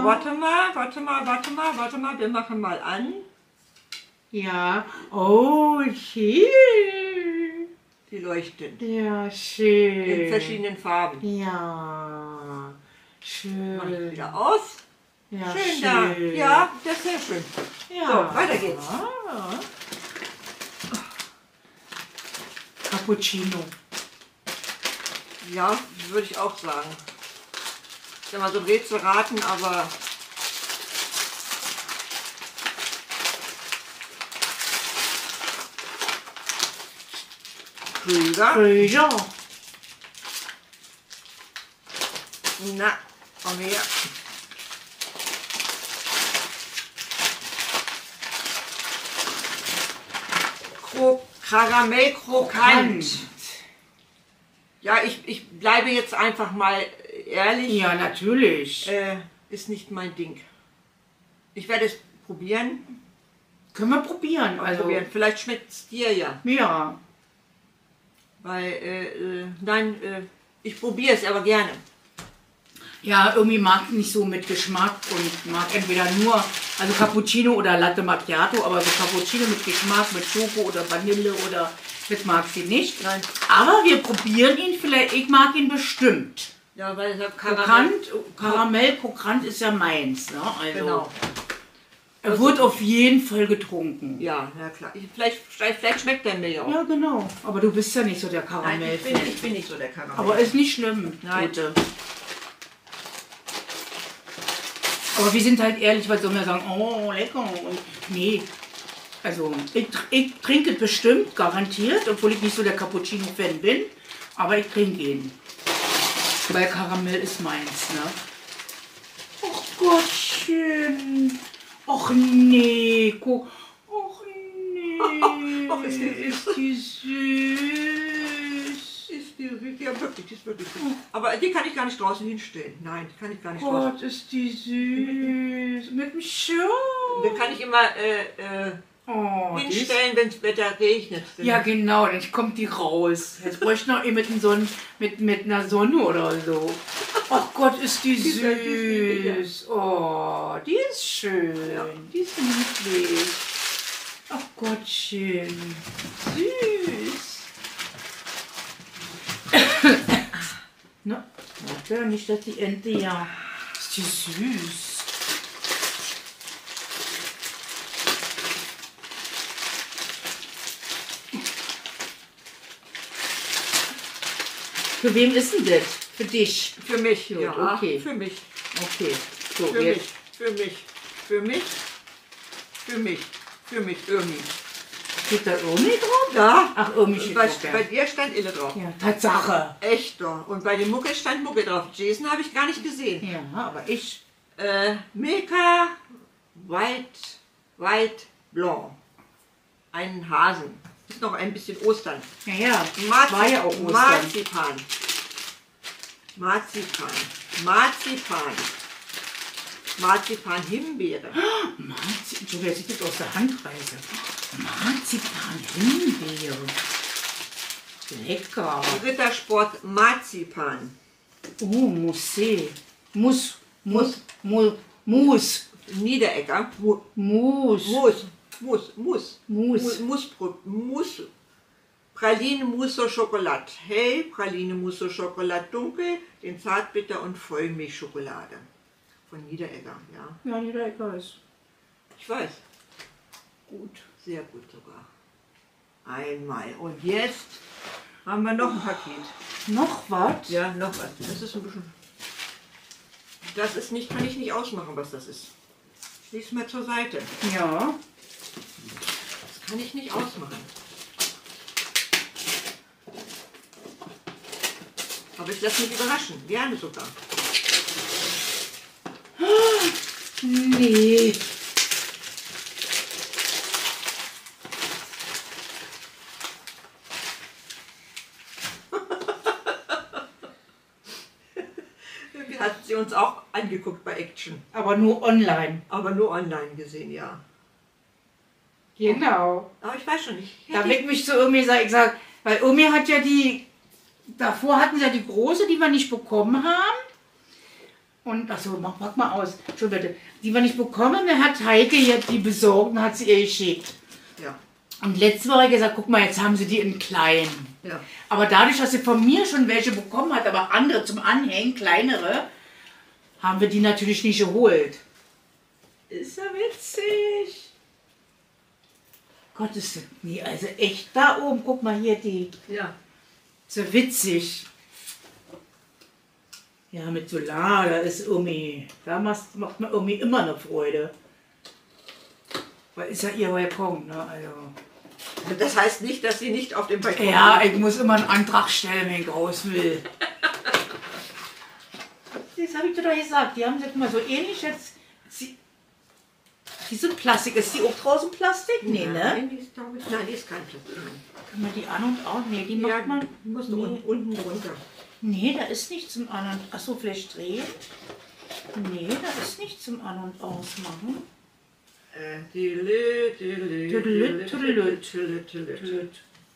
warte mal. Wir machen mal an. Ja. Oh, schön. Die leuchten. Ja, schön. In verschiedenen Farben. Ja. Schön. Mach ich wieder aus. Ja, Schön da. Ja, das ist sehr schön. Ja. So, weiter geht's. Ah. Cappuccino. Ja, würde ich auch sagen. Ist ja mal so ein Rätsel raten, aber Krüger. Krüger. Na, komm her. Karamellkrokant. Ja, ich bleibe jetzt einfach mal ehrlich. Ja, natürlich. Ist nicht mein Ding. Ich werde es probieren. Können wir probieren. Also, Vielleicht schmeckt es dir ja. ja. Weil, nein, ich probiere es aber gerne. Ja, irgendwie mag ich nicht so mit Geschmack und mag entweder nur, also Cappuccino oder Latte Macchiato, aber so Cappuccino mit Geschmack, mit Schoko oder Vanille oder das mag sie nicht. Nein. Aber wir probieren ihn vielleicht, ich mag ihn bestimmt. Ja, weil es Karamell Krokant ist ja meins, ne? Also, Genau. er wird auf jeden Fall getrunken. Ja, na klar. Vielleicht schmeckt der mir ja auch. Ja, genau. Aber du bist ja nicht so der Nein, Karamell. ich bin nicht so der Karamell. Aber ist nicht schlimm, Nein. Ute. Aber wir sind halt ehrlich, weil sollen wir sagen, oh, lecker. Und nee, also ich trinke es bestimmt, garantiert, obwohl ich nicht so der Cappuccino-Fan bin. Aber ich trinke ihn. Weil Karamell ist meins, ne? Ach Gottchen. Ach nee, guck. Ach nee. Ach, ist die ist die süß. Ist die ja wirklich, die ist wirklich süß. Aber die kann ich gar nicht draußen hinstellen. Nein, die kann ich gar nicht draußen. Gott, ist die süß. Mit dem Schirm. Den kann ich immer Oh, hinstellen, wenn das Wetter regnet. ja, genau, dann kommt die raus. Jetzt bräuchte ich noch mit, mit einer Sonne oder so. Ach Gott, ist die ist ja süß. Oh, die ist schön. Ja. Die ist niedlich. Ach Gottchen. Süß. Na, warte, nicht, dass die Ente ja. Ist die süß. Für wen ist denn das? Für dich? Für mich, Gut, ja. okay. Für mich. Okay. So, Für jetzt. mich. Für mich. Für mich. Für mich. Für mich. Irmi. Steht da Irmi drauf? Ja. Ach, Irmi steht Bei, drauf. bei dir stand Ille drauf. Ja, Tatsache. Echt doch. Und bei dem Mucke stand Mucke drauf. Jason habe ich gar nicht gesehen. Ja, aber ich. Milka White Blanc. Einen Hasen. Ist noch ein bisschen Ostern. Ja, ja. War ja auch Ostern. Marzipan. Marzipan. Marzipan. Marzipan Himbeere. Marzipan, wer sieht das aus der Handreise? Marzipan Himbeere. Lecker. Rittersport Marzipan. Mousse. Mousse. Niederegger. Mousse. Mousse. Praline Mousse au Chocolat. Hell, Praline Mousse au Chocolat dunkel, den Zartbitter und Vollmilchschokolade. Von Niederegger, ja. Ja, Niederegger ist Ich weiß. gut. Sehr gut sogar. Einmal. Und jetzt haben wir noch ein Paket. Noch was? Ja, noch was. Das ist ein bisschen. Das ist nicht, kann ich nicht ausmachen, was das ist. Schließ mal zur Seite. Ja. Das kann ich nicht ausmachen. Aber ich lasse mich überraschen. Gerne sogar. Nee. Hat sie uns auch angeguckt bei Action. Aber nur online. Aber nur online gesehen, ja. Genau. Aber ich weiß schon nicht. Damit mich so irgendwie sagt, ich sag, weil Omi hat ja die, davor hatten sie ja die große, die wir nicht bekommen haben. Und, achso, pack mal aus. Schon bitte. Die wir nicht bekommen, der hat Heike jetzt die besorgt und hat sie ihr geschickt. Ja. Und letzte Woche gesagt, guck mal, jetzt haben sie die in klein. Ja. Aber dadurch, dass sie von mir schon welche bekommen hat, aber andere zum Anhängen, kleinere, haben wir die natürlich nicht geholt. Ist ja witzig. Gott, ist das nie, also echt da oben, guck mal hier die. Ja. Ist ja witzig. Ja, mit Solar, da ist irgendwie, da macht mir irgendwie immer eine Freude. Weil ist ja ihr Balkon, ne? Also. Das heißt nicht, dass sie nicht auf dem Balkon Ja, ich muss immer einen Antrag stellen, wenn ich raus will. Das habe ich dir doch gesagt. Die haben jetzt mal so ähnlich jetzt. Die sind Plastik. Ist die auch draußen Plastik? Nee, ne? Nein, die ist, glaube ich, nein, die ist kein Plastik. Kann man die an und aus? Nee, die macht man. Die musst du Nee. unten drunter. Nee, da ist nichts zum An- und. Achso, vielleicht drehen? Nee, da ist nichts zum An- und Ausmachen. Tüdelüt. Tüdelüt, tüdelüt.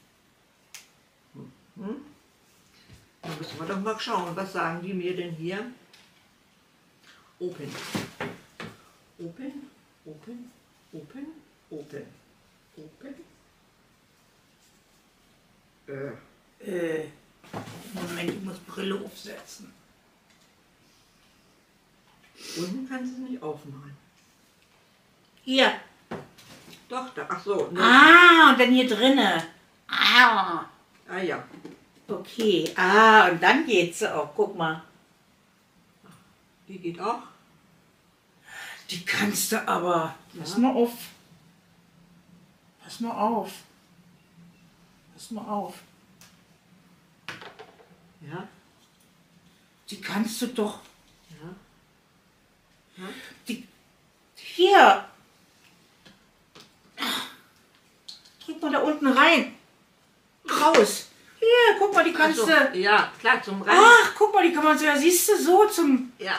Da müssen wir doch mal schauen, was sagen die mir denn hier? Open. Open, open, open, open, open. Moment, ich muss Brille aufsetzen. Unten kannst du es nicht aufmachen. Hier. Doch, da, ach so. Ne. Ah, und dann hier drinne. Ah. Ah ja. Okay. Ah, und dann geht's auch. Guck mal. Die geht auch. Die kannst du aber. Pass mal auf. Pass mal auf. Pass mal auf. Ja. Die kannst du doch. Ja. Ja. Die. Hier. Drück mal da unten rein. Raus. Hier, guck mal, die kannst Ach so, du. ja, klar, zum Rein. Ach, guck mal, die kann man so. Ja, siehst du, so zum. Ja.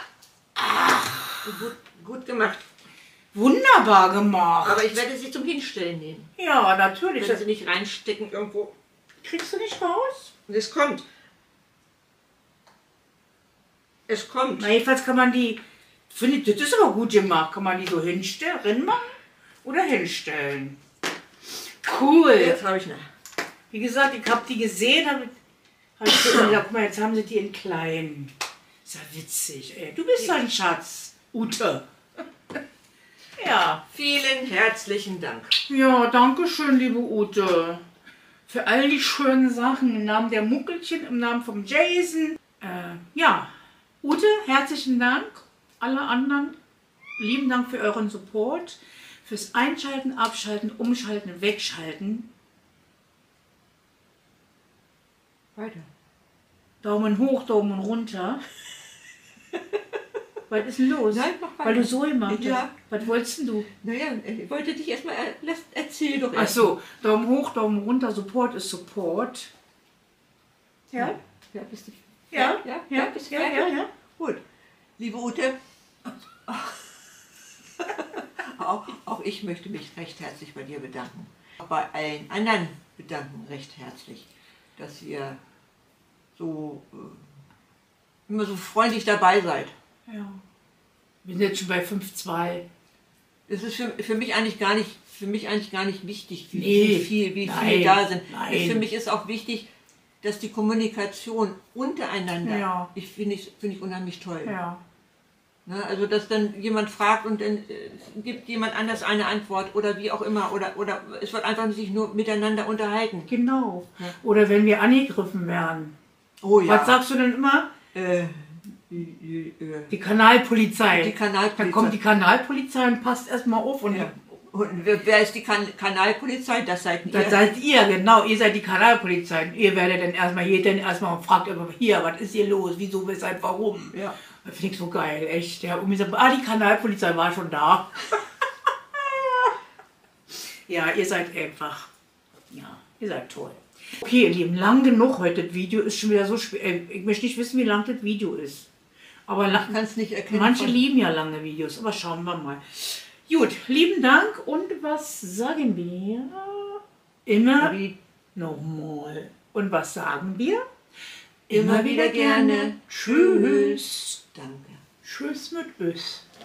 Gut gemacht. Wunderbar gemacht. Aber ich werde sie zum Hinstellen nehmen. Ja, natürlich. Wenn Das sie nicht reinstecken irgendwo. kriegst du nicht raus. Und es kommt. Es kommt. Na, jedenfalls kann man die. Finde ich, das ist aber gut gemacht. Kann man die so hinstellen, drin machen oder hinstellen. Cool. Jetzt habe ich eine. Wie gesagt, ich habe die gesehen, habe ich so gesagt, guck mal, jetzt haben sie die in klein. Ist ja witzig, ey. Du bist ein Schatz, Ute. Ja. Vielen herzlichen Dank. Ja, danke schön, liebe Ute. Für all die schönen Sachen im Namen der Muckelchen, im Namen von Jason. Ja, Ute, herzlichen Dank. Alle anderen, lieben Dank für euren Support. Fürs Einschalten, Abschalten, Umschalten, Wegschalten. Weiter. Daumen hoch, Daumen runter. Was ist denn los? Nein, mach weiter. Weil du so gemacht hast. Ja. Was wolltest denn du? Naja, ich wollte dich erstmal, erzähl doch Ach erst. so, Daumen hoch, Daumen runter, Support ist Support. Ja? Ja, bist du. Ja? Ja, bist du fertig? ja. Gut. Liebe Ute, auch ich möchte mich recht herzlich bei dir bedanken. Auch bei allen anderen bedanken recht herzlich, dass ihr so immer so freundlich dabei seid. Ja. Wir sind jetzt schon bei 5,2. Es ist für mich eigentlich gar nicht, wichtig, wie Nee, viel nein, da sind. nein. Für mich ist auch wichtig, dass die Kommunikation untereinander, Ja. finde ich unheimlich toll. Ja. Ne, also dass dann jemand fragt und dann gibt jemand anders eine Antwort oder wie auch immer oder es wird einfach sich nur miteinander unterhalten. Genau. Oder wenn wir angegriffen werden. Oh ja. Was sagst du denn immer? Die Kanalpolizei. Die Kanalpolizei. Dann kommt die Kanalpolizei und passt erstmal auf. Und Ja. Und wer ist die Kanalpolizei? Das seid ihr. das seid ihr, genau. Ihr seid die Kanalpolizei. Und ihr werdet dann erstmal und fragt immer, hier, was ist hier los? Wieso, weshalb, warum? Ja. Das finde ich so geil, echt. Ja, und mir sagt, die Kanalpolizei war schon da. Ja, ihr seid einfach. Ja, ihr seid toll. Okay, ihr Lieben, lang genug heute. Das Video ist schon wieder so schwer. Ich möchte nicht wissen, wie lang das Video ist. Aber Ich kann es nicht erkennen. manche lieben ja lange Videos, aber schauen wir mal. Gut, lieben Dank und was sagen wir? Immer nochmal. Und was sagen wir? Immer wieder gerne. Tschüss. Danke. Tschüss mit Ös.